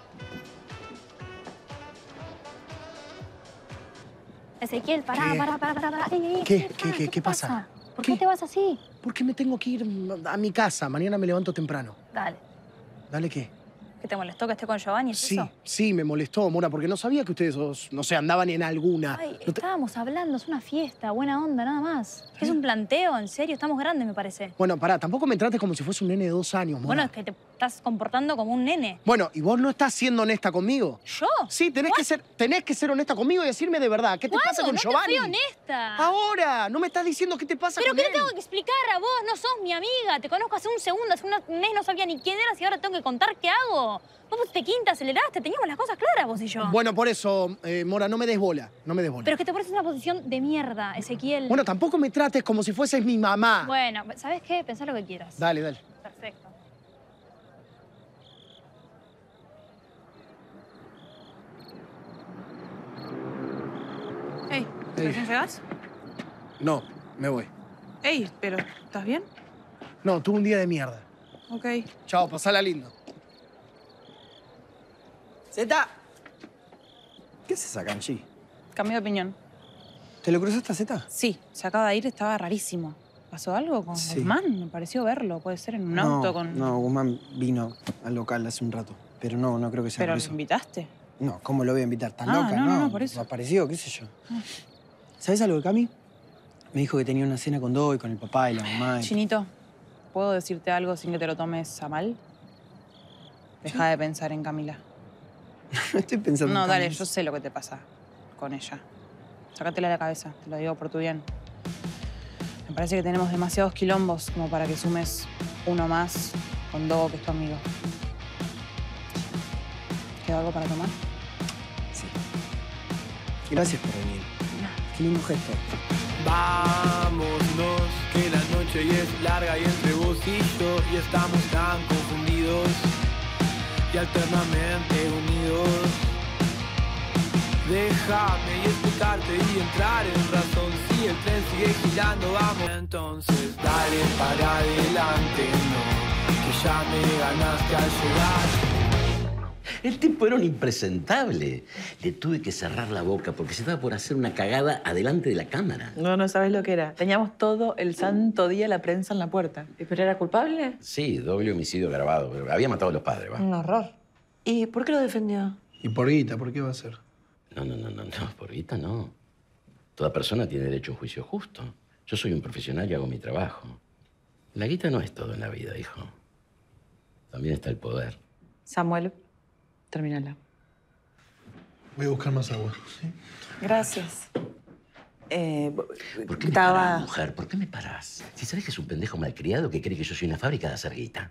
Ezequiel, pará, ¿Qué? pará, pará, pará. Ey, ey, ¿Qué? pará, ¿Qué, qué, qué pasa? ¿Por qué te vas así? ¿Por qué me tengo que ir a mi casa? Mañana me levanto temprano. Dale. ¿Dale qué? ¿Que te molestó que esté con Giovanni? ¿Es Sí, eso? sí, me molestó, Mora, porque no sabía que ustedes, dos, no sé, andaban en alguna. Ay, No te- estábamos hablando, es una fiesta, buena onda, nada más. Es un planteo, en serio, estamos grandes, me parece. Bueno, pará, tampoco me trates como si fuese un nene de dos años, Mora. Bueno, es que te estás comportando como un nene. Bueno, ¿y vos no estás siendo honesta conmigo? ¿Yo? Sí, tenés que, ser, tenés que ser honesta conmigo y decirme de verdad, ¿qué te ¿Cuándo? pasa con No te Giovanni? fui honesta. Ahora, no me estás diciendo qué te pasa ¿Pero con qué él. te tengo que explicar a vos? No sos mi amiga. Te conozco hace un segundo, hace un mes no sabía ni quién eras y ahora tengo que contar qué hago. Vos te quinta, aceleraste, teníamos las cosas claras vos y yo. Bueno, por eso, eh, Mora, no me des bola, no me des bola. Pero es que te pones en una posición de mierda, Ezequiel. Bueno, tampoco me trates como si fueses mi mamá. Bueno, ¿sabes qué? Pensá lo que quieras. Dale, dale. Perfecto. Ey, Ey. ¿recién llegás? No, me voy. Ey, pero ¿estás bien? No, tuve un día de mierda. Ok. Chao, pasala lindo. Zeta. ¿Qué haces acá, Angie? Cambié de opinión. ¿Te lo cruzaste a Zeta? Sí, se acaba de ir, estaba rarísimo. ¿Pasó algo con Sí. Guzmán? Me pareció verlo. Puede ser en un no, auto con... No, Guzmán vino al local hace un rato. Pero no, no creo que sea ¿Pero por lo eso. invitaste? No, ¿cómo lo voy a invitar? ¿Tan Ah, loca? no, no, no, por eso. Apareció, qué sé yo. ¿Sabes algo de Cami? Me dijo que tenía una cena con Doy, con el papá y la mamá. y- Chinito, ¿puedo decirte algo sin que te lo tomes a mal? Deja de pensar en Camila. No estoy pensando en No, dale, Cami. yo sé lo que te pasa con ella. Sácatela de la cabeza, te lo digo por tu bien. Me parece que tenemos demasiados quilombos como para que sumes uno más con Dogo, que es tu amigo. ¿Queda algo para tomar? Sí. Gracias por venir. Qué lindo gesto. Vámonos, que la noche ya es larga y entre vos y yo y estamos tan confundidos y alternamente unidos. Déjame y explicarte y entrar en razón. Si el tren sigue girando, vamos. Entonces dale para adelante, no, que ya me ganaste al llegar. El tipo era un impresentable. Le tuve que cerrar la boca porque se estaba por hacer una cagada adelante de la cámara. No, no sabes lo que era. Teníamos todo el santo día la prensa en la puerta. ¿Pero era culpable? Sí, doble homicidio grabado, pero había matado a los padres, va. Un horror. ¿Y por qué lo defendió? ¿Y por guita? ¿Por qué va a ser? No, no, no, no, no, por guita no. Toda persona tiene derecho a un juicio justo. Yo soy un profesional y hago mi trabajo. La guita no es todo en la vida, hijo. También está el poder. Samuel, terminala. Voy a buscar más agua. ¿sí? Gracias. Eh, ¿Por qué me estaba- parás, mujer? ¿Por qué me parás? Si sabes que es un pendejo malcriado que cree que yo soy una fábrica de hacer guita.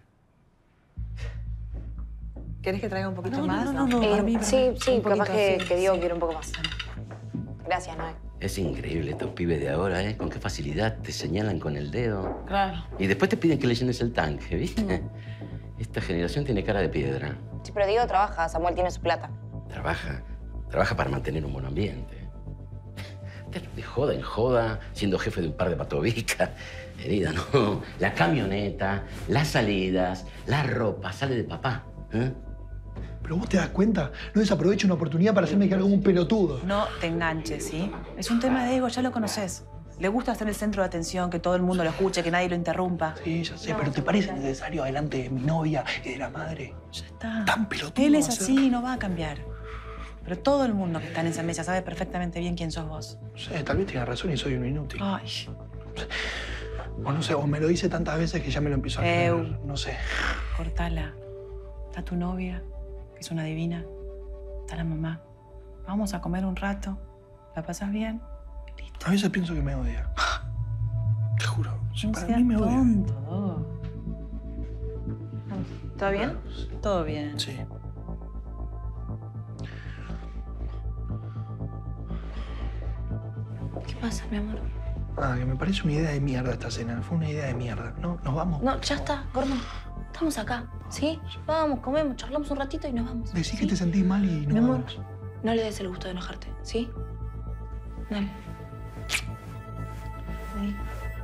¿Querés que traiga un poquito No, más? no, no, no, Eh, para mí, para sí, mí. sí, Un capaz poquito, que, sí, que Diego sí. quiere un poco más. Gracias, Noé. Es increíble estos pibes de ahora, ¿eh? Con qué facilidad te señalan con el dedo. Claro. Y después te piden que le llenes el tanque, ¿viste? Esta generación tiene cara de piedra. Sí, pero Diego trabaja, Samuel tiene su plata. Trabaja. Trabaja para mantener un buen ambiente. De joda en joda, siendo jefe de un par de patobicas. Herida, no. La camioneta, las salidas, la ropa, sale de papá. ¿eh? Pero vos te das cuenta, no desaprovecho una oportunidad para hacerme quedar como un pelotudo. No te enganches, ¿sí? Es un tema de ego, ya lo conoces. Le gusta ser el centro de atención, que todo el mundo lo escuche, que nadie lo interrumpa. Sí, ya sé, pero ¿te parece necesario delante de mi novia y de la madre? Ya está. Tan pelotudo. Él es va a ser. así, no va a cambiar. Pero todo el mundo que está en esa mesa sabe perfectamente bien quién sos vos. No sé, tal vez tenga razón y soy un inútil. Ay. O no sé, o me lo dice tantas veces que ya me lo empiezo a creer. Eu. No sé. Cortala. Está tu novia, que es una divina. Está la mamá. Vamos a comer un rato. ¿La pasas bien? A veces pienso que me odia. Te juro. No para seas mí me odia. tonto. ¿Todo bien? Todo bien. Sí. ¿Qué pasa, mi amor? Ah, que me parece una idea de mierda esta cena. Fue una idea de mierda. No, nos vamos. No, ya está, gordo. Estamos acá. ¿Sí? Vamos, comemos, charlamos un ratito y nos vamos. Decí ¿sí? que te sentís mal y no Mi amor, vamos. no le des el gusto de enojarte, ¿sí? Dale. Vení.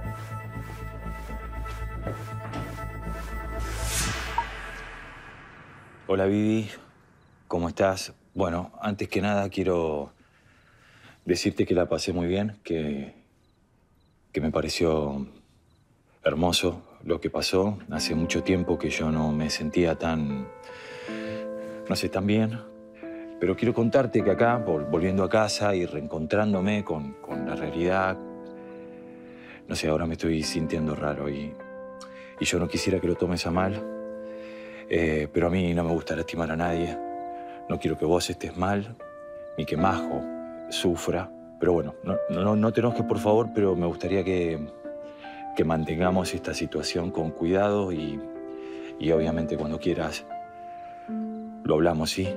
Hola, Vivi. ¿Cómo estás? Bueno, antes que nada quiero decirte que la pasé muy bien, que, que me pareció hermoso lo que pasó. Hace mucho tiempo que yo no me sentía tan, no sé, tan bien. Pero quiero contarte que acá, vol- volviendo a casa y reencontrándome con, con la realidad, no sé, ahora me estoy sintiendo raro y, y yo no quisiera que lo tomes a mal. Eh, pero a mí no me gusta lastimar a nadie. No quiero que vos estés mal, ni que Majo sufra. Pero bueno, no, no, no te enojes, por favor, pero me gustaría que, que mantengamos esta situación con cuidado y, y obviamente cuando quieras lo hablamos, ¿sí?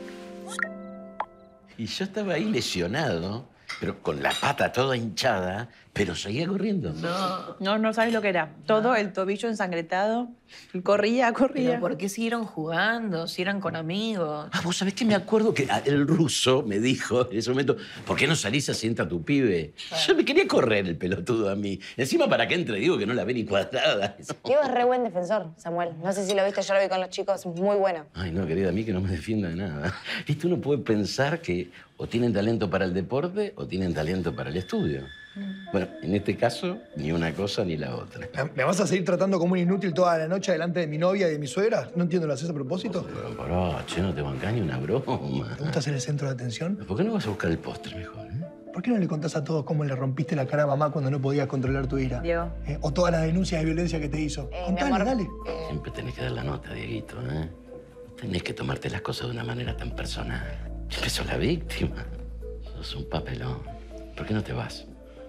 Y yo estaba ahí lesionado, pero con la pata toda hinchada, pero seguía corriendo. No, no, no sabes lo que era. Todo el tobillo ensangretado. Corría, corría. ¿Pero por qué siguieron jugando? Si eran con amigos. Ah, vos sabés que me acuerdo que el ruso me dijo en ese momento, ¿por qué no salís así entra tu pibe? Yo me quería correr el pelotudo a mí. Encima, ¿para qué entre? Digo que no la ve ni cuadrada. Diego es re buen defensor, Samuel. No sé si lo viste, yo lo vi con los chicos. Muy bueno. Ay, no, querida, a mí que no me defienda de nada. Viste, uno puede pensar que o tienen talento para el deporte o tienen talento para el estudio. Bueno, en este caso, ni una cosa ni la otra. ¿Me vas a seguir tratando como un inútil toda la noche delante de mi novia y de mi suegra? No entiendo, ¿lo haces a propósito? Pero, pará, che, no te bancás ni una broma. ¿Te gusta ser el centro de atención? ¿Por qué no vas a buscar el postre mejor, eh? ¿Por qué no le contás a todos cómo le rompiste la cara a mamá cuando no podías controlar tu ira? Diego. Eh, o todas las denuncias de violencia que te hizo. Contale, dale. Siempre tenés que dar la nota, Dieguito, ¿eh? Tenés que tomarte las cosas de una manera tan personal. Siempre sos la víctima. Sos un papelón. ¿Por qué no te vas?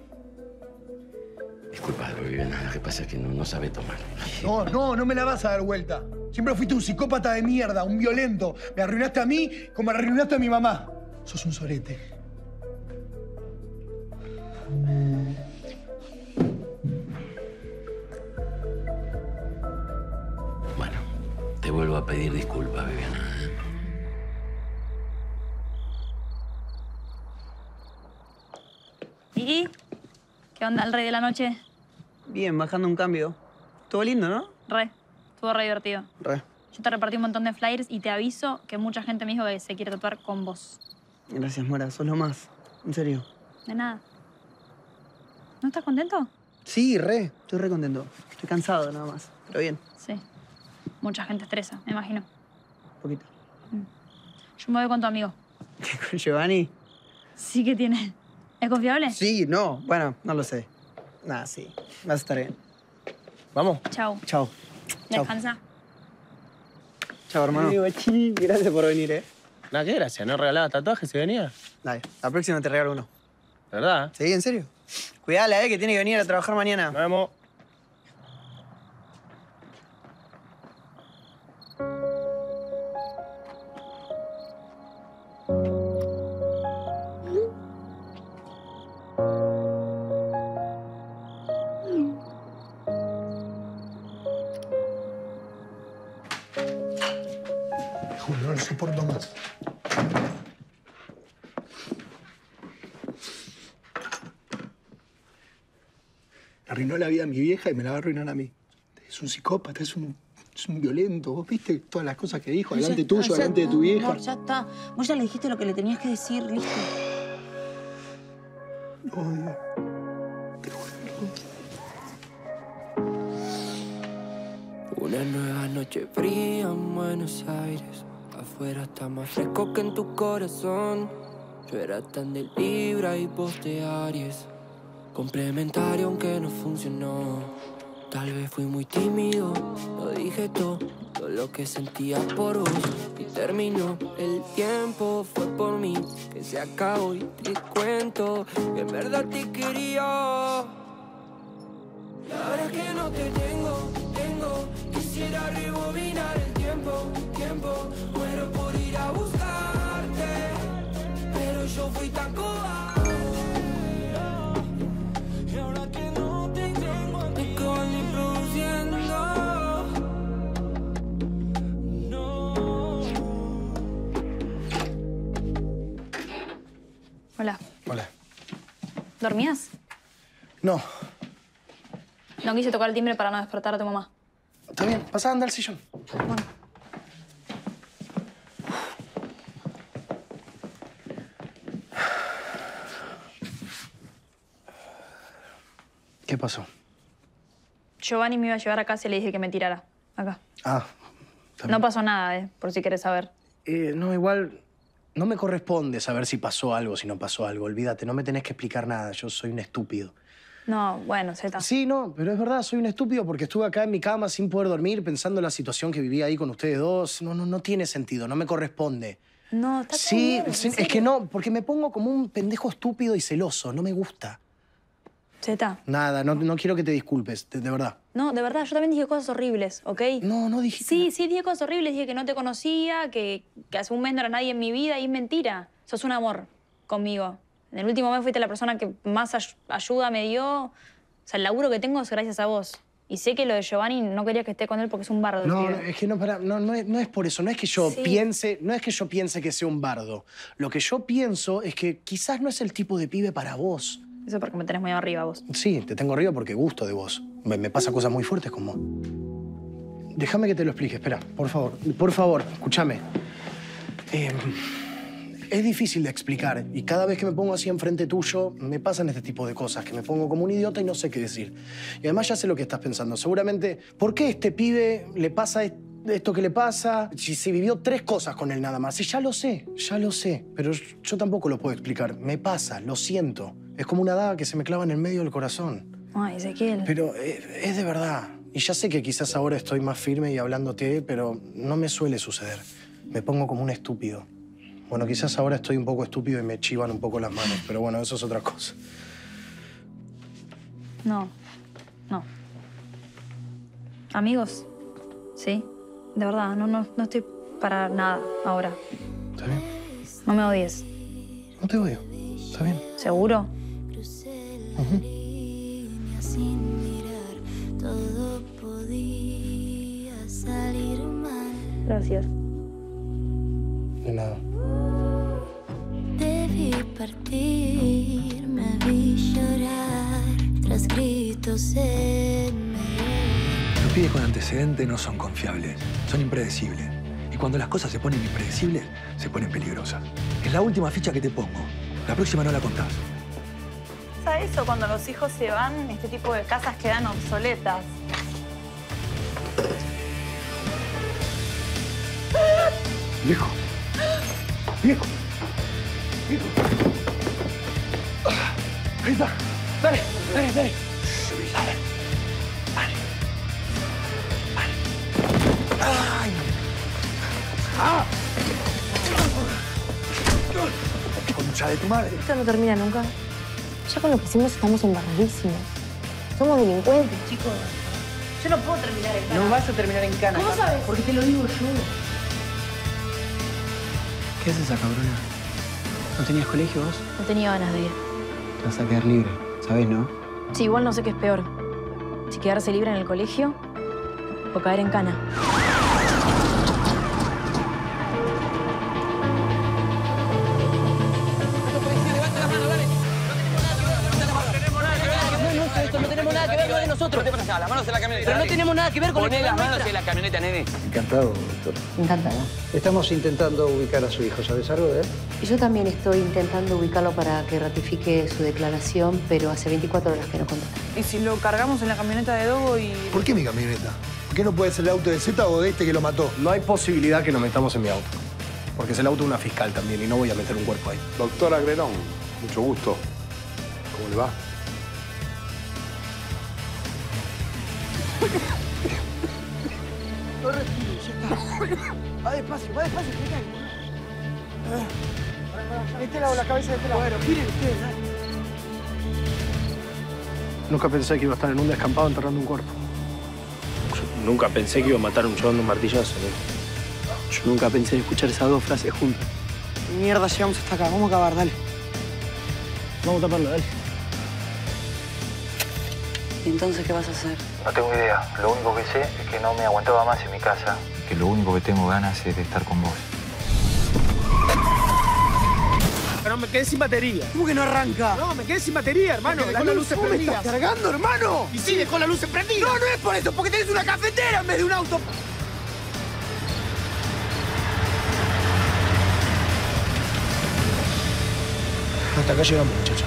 Disculpa, Viviana, lo que pasa es que no, no sabe tomar. No, no, no me la vas a dar vuelta. Siempre fuiste un psicópata de mierda, un violento. Me arruinaste a mí como me arruinaste a mi mamá. Sos un sorete. Bueno, te vuelvo a pedir disculpas, Viviana, ¿eh? ¿Y qué onda el rey de la noche? Bien, bajando un cambio. Estuvo lindo, ¿no? Re, estuvo re divertido. Re. Yo te repartí un montón de flyers y te aviso que mucha gente me dijo que se quiere tatuar con vos. Gracias, Mora. Sos lo más. En serio. De nada. ¿No estás contento? Sí, re. Estoy re contento. Estoy cansado nada más. Pero bien. Sí. Mucha gente estresa, me imagino. Un poquito. Yo me voy con tu amigo. ¿Con Giovanni? Sí que tiene. ¿Es confiable? Sí, no. Bueno, no lo sé. Nada, sí. Vas a estar bien. ¿Vamos? Chao. Chao. Chao. Descansa. Chao, hermano. Sí, guachín. Gracias por venir, ¿eh? Nada, qué gracia. ¿No regalaba tatuajes si venía? Dale. La próxima te regalo uno. ¿De verdad? Sí, en serio. Cuidala, ¿eh? Que tiene que venir a trabajar mañana. Nos vemos. Juro, no lo soporto más. Arruinó la vida a mi vieja y me la va a arruinar a mí. Es un psicópata, es un, es un violento. ¿Vos viste todas las cosas que dijo? Ya Delante está, tuyo, ya delante de está, tu vieja. amor, ya está. Vos ya le dijiste lo que le tenías que decir, listo. No, Una nueva noche fría en Buenos Aires. Afuera está más fresco que en tu corazón. Yo era tan de Libra y vos de Aries. Complementario aunque no funcionó. Tal vez fui muy tímido, lo dije todo, todo lo que sentía por vos. Y terminó el tiempo, fue por mí que se acabó. Y te cuento que en verdad te quería. Y ahora que no te tengo, tengo, quisiera rebobinar el tiempo, tiempo. Muero por ir a buscarte, pero yo fui tan cobarde. Y ahora que no te tengo, te acaban reproduciendo. ¿Dormías? No. No quise tocar el timbre para no despertar a tu mamá. Está bien, pasá, anda al sillón. Bueno. ¿Qué pasó? Giovanni me iba a llevar a casa y le dije que me tirara. Acá. Ah. No pasó nada, eh, por si querés saber. Eh, no, igual no me corresponde saber si pasó algo, si no pasó algo. Olvídate, no me tenés que explicar nada. Yo soy un estúpido. No, bueno, Zeta. Sí, no, pero es verdad, soy un estúpido porque estuve acá en mi cama sin poder dormir pensando en la situación que vivía ahí con ustedes dos. No, no, no tiene sentido, no me corresponde. No, está Sí, todo bien, sí, en es serio. que no, porque me pongo como un pendejo estúpido y celoso. No me gusta. Zeta. Nada, no, no quiero que te disculpes, de, de verdad. No, de verdad, yo también dije cosas horribles, ¿ok? No, no dijiste. Sí, sí, dije cosas horribles. Dije que no te conocía, que, que hace un mes no era nadie en mi vida y es mentira. Sos un amor conmigo. En el último mes fuiste la persona que más ay- ayuda me dio. O sea, el laburo que tengo es gracias a vos. Y sé que lo de Giovanni no quería que esté con él porque es un bardo. el No, pibe. no, es que no, para, no, no, es, no es por eso. No es que yo Sí. piense, no es que yo piense que sea un bardo. Lo que yo pienso es que quizás no es el tipo de pibe para vos. Eso porque me tenés muy arriba vos. Sí, te tengo arriba porque gusto de vos. Me, me pasa cosas muy fuertes con vos. Déjame que te lo explique, espera, por favor. Por favor, escúchame. Eh, es difícil de explicar y cada vez que me pongo así enfrente tuyo me pasan este tipo de cosas, que me pongo como un idiota y no sé qué decir. Y además ya sé lo que estás pensando. Seguramente, ¿por qué a este pibe le pasa est- esto que le pasa? Si se vivió tres cosas con él nada más. Y ya lo sé, ya lo sé. Pero yo tampoco lo puedo explicar. Me pasa, lo siento. Es como una daga que se me clava en el medio del corazón. Ay, Ezequiel. Pero eh, es de verdad. Y ya sé que quizás ahora estoy más firme y hablándote, pero no me suele suceder. Me pongo como un estúpido. Bueno, quizás ahora estoy un poco estúpido y me chivan un poco las manos, pero bueno, eso es otra cosa. No, no. Amigos, sí. De verdad, no, no, no estoy para nada ahora. ¿Está bien? No me odies. No te odio. ¿Está bien? ¿Seguro? Ujú. Sin mirar, todo podía salir mal. Gracias. De nada. Debí partir, me vi llorar tras gritos en medio. Los pibes con antecedentes no son confiables, son impredecibles. Y cuando las cosas se ponen impredecibles, se ponen peligrosas. Es la última ficha que te pongo. La próxima no la contás. ¿Sabes eso? Cuando los hijos se van, este tipo de casas quedan obsoletas. Viejo. Viejo. Viejo. Ah, ahí está. Dale, dale, dale. Dale. Dale. Dale. Ay. Ah. Concha de tu madre. Esto no termina nunca. Ya con lo que hicimos estamos embarradísimos. Somos delincuentes, chicos. Yo no puedo terminar en cana. No vas a terminar en cana. ¿Cómo sabes? Porque te lo digo yo. ¿Qué haces esa cabrona? ¿No tenías colegio vos? No tenía ganas de ir. Te vas a quedar libre, ¿sabés, no? Sí, igual no sé qué es peor. Si quedarse libre en el colegio o caer en cana. No tenemos nada que ver, no es de nosotros. Las manos en la camioneta. Pero no tenemos nada que ver con Poné el las manos en la camioneta, nene. Encantado, doctor. Encantada. Estamos intentando ubicar a su hijo. ¿Sabes algo de él? Yo también estoy intentando ubicarlo para que ratifique su declaración, pero hace veinticuatro horas que no contesta. ¿Y si lo cargamos en la camioneta de Dogo y...? ¿Por qué mi camioneta? ¿Por qué no puede ser el auto de Z o de este que lo mató? No hay posibilidad que nos metamos en mi auto. Porque es el auto de una fiscal también y no voy a meter un cuerpo ahí. Doctor Agrelón, mucho gusto. ¿Cómo le va? No respires, ya está. Va despacio, va despacio, que cae. De este lado, la cabeza de este lado. Bueno, giren ustedes, dale. Nunca pensé que iba a estar en un descampado enterrando un cuerpo. Yo nunca pensé que iba a matar a un chabón de un martillazo, ¿no? Yo nunca pensé en escuchar esas dos frases juntas. Mierda, llegamos hasta acá. Vamos a acabar, dale. Vamos a taparlo, dale. ¿Y entonces qué vas a hacer? No tengo idea. Lo único que sé es que no me aguantaba más en mi casa. Que lo único que tengo ganas es de estar con vos. No me quedé sin batería. ¿Cómo que no arranca? No, me quedé sin batería, hermano. Porque Las dejó la luces luz- ¿Me prendidas. estás cargando, hermano? Y sí, dejó las luces prendidas. No, no es por eso, porque tenés una cafetera en vez de un auto. Hasta acá llegamos, muchachos.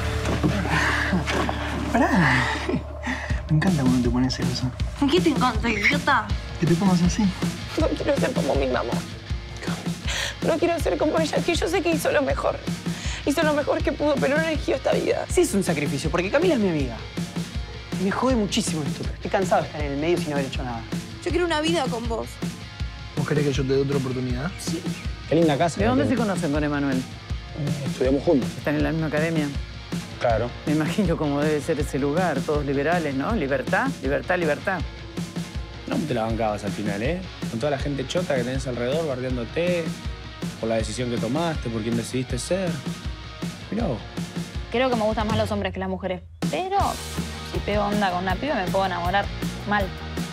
Pará. Me encanta cuando te pones celoso. ¿En qué te encanta, idiota? Que te pongas así. No quiero ser como mi mamá. No quiero ser como ella, que yo sé que hizo lo mejor. Hizo lo mejor que pudo, pero no eligió esta vida. Sí es un sacrificio, porque Camila es mi amiga. Y me jode muchísimo esto. Estoy cansado de estar en el medio sin haber hecho nada. Yo quiero una vida con vos. ¿Vos querés que yo te dé otra oportunidad? Sí. Qué linda casa. ¿De dónde se conocen con Emanuel? Estudiamos juntos. ¿Están en la misma academia? Claro. Me imagino cómo debe ser ese lugar. Todos liberales, ¿no? Libertad, libertad, libertad. No te la bancabas al final, ¿eh? Con toda la gente chota que tenés alrededor, bardeándote, por la decisión que tomaste, por quién decidiste ser. Mirá vos. Creo que me gustan más los hombres que las mujeres. Pero si pego onda con una piba me puedo enamorar mal.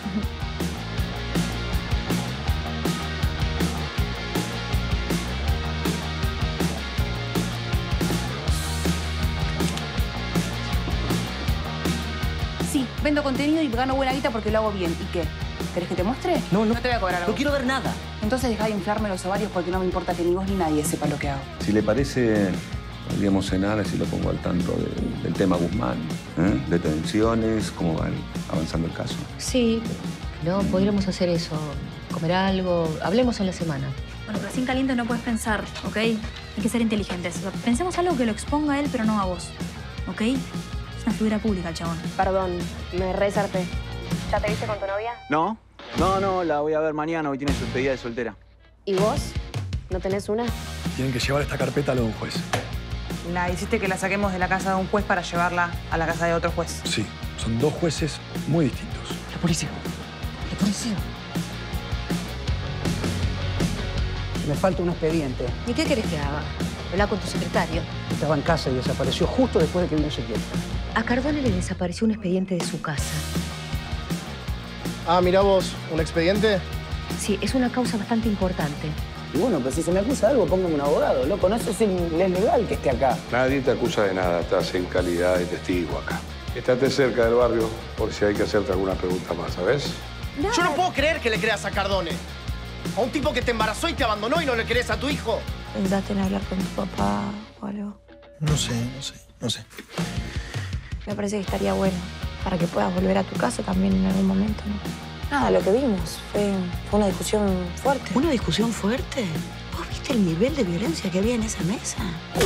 Sí, vendo contenido y gano buena guita porque lo hago bien. ¿Y qué? ¿Querés que te muestre? No, no. No te voy a cobrar algo. No quiero ver nada. Entonces deja de inflarme los ovarios porque no me importa que ni vos ni nadie sepa lo que hago. Si le parece, podríamos cenar así lo pongo al tanto de- del tema Guzmán, ¿eh? Detenciones, cómo va avanzando el caso. Sí, no, podríamos hacer eso. Comer algo. Hablemos en la semana. Bueno, pero sin caliente no puedes pensar, ¿ok? Hay que ser inteligentes. O sea, pensemos algo que lo exponga a él, pero no a vos, ¿ok? Es una figura pública el chabón. Perdón, me resarté. ¿Ya te viste con tu novia? No, no, no, la voy a ver mañana. Hoy tiene su despedida de soltera. ¿Y vos? ¿No tenés una? Tienen que llevar esta carpeta a un juez. La hiciste que la saquemos de la casa de un juez para llevarla a la casa de otro juez. Sí, son dos jueces muy distintos. La policía. La policía. Me falta un expediente. ¿Y qué querés que haga? Habla con tu secretario. Estaba en casa y desapareció justo después de que vino Ezequiel. A Cardone le desapareció un expediente de su casa. Ah, mirá vos, ¿un expediente? Sí, es una causa bastante importante. Y bueno, pero si se me acusa de algo, póngame un abogado, loco. No sé si es legal que esté acá. Nadie te acusa de nada, estás en calidad de testigo acá. Estate cerca del barrio por si hay que hacerte alguna pregunta más, ¿sabes? Yo no puedo creer que le creas a Cardone. A un tipo que te embarazó y te abandonó y no le querés a tu hijo. ¿Pensaste en hablar con tu papá o algo? No sé, no sé, no sé. Me parece que estaría bueno para que puedas volver a tu casa también en algún momento, ¿no? Nada, lo que vimos fue, fue una discusión fuerte. ¿Una discusión fuerte? ¿Vos viste el nivel de violencia que había en esa mesa?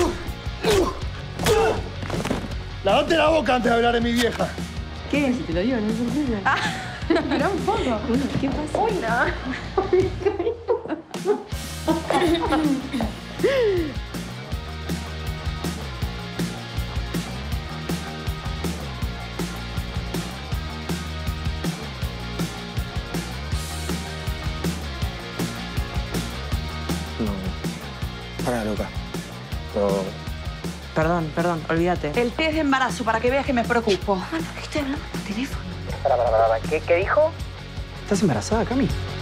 ¡Lavate la boca antes de hablar de mi vieja! ¿Qué? Si te lo digo, no es sorpresa. Ah, espera un poco. ¿Qué pasa? Hola. No. Pará, loca. No. Perdón, perdón, olvídate. El test de embarazo, para que veas que me preocupo. Estoy hablando por teléfono. Para, para, para, ¿Qué, ¿Qué dijo? ¿Estás embarazada, Cami?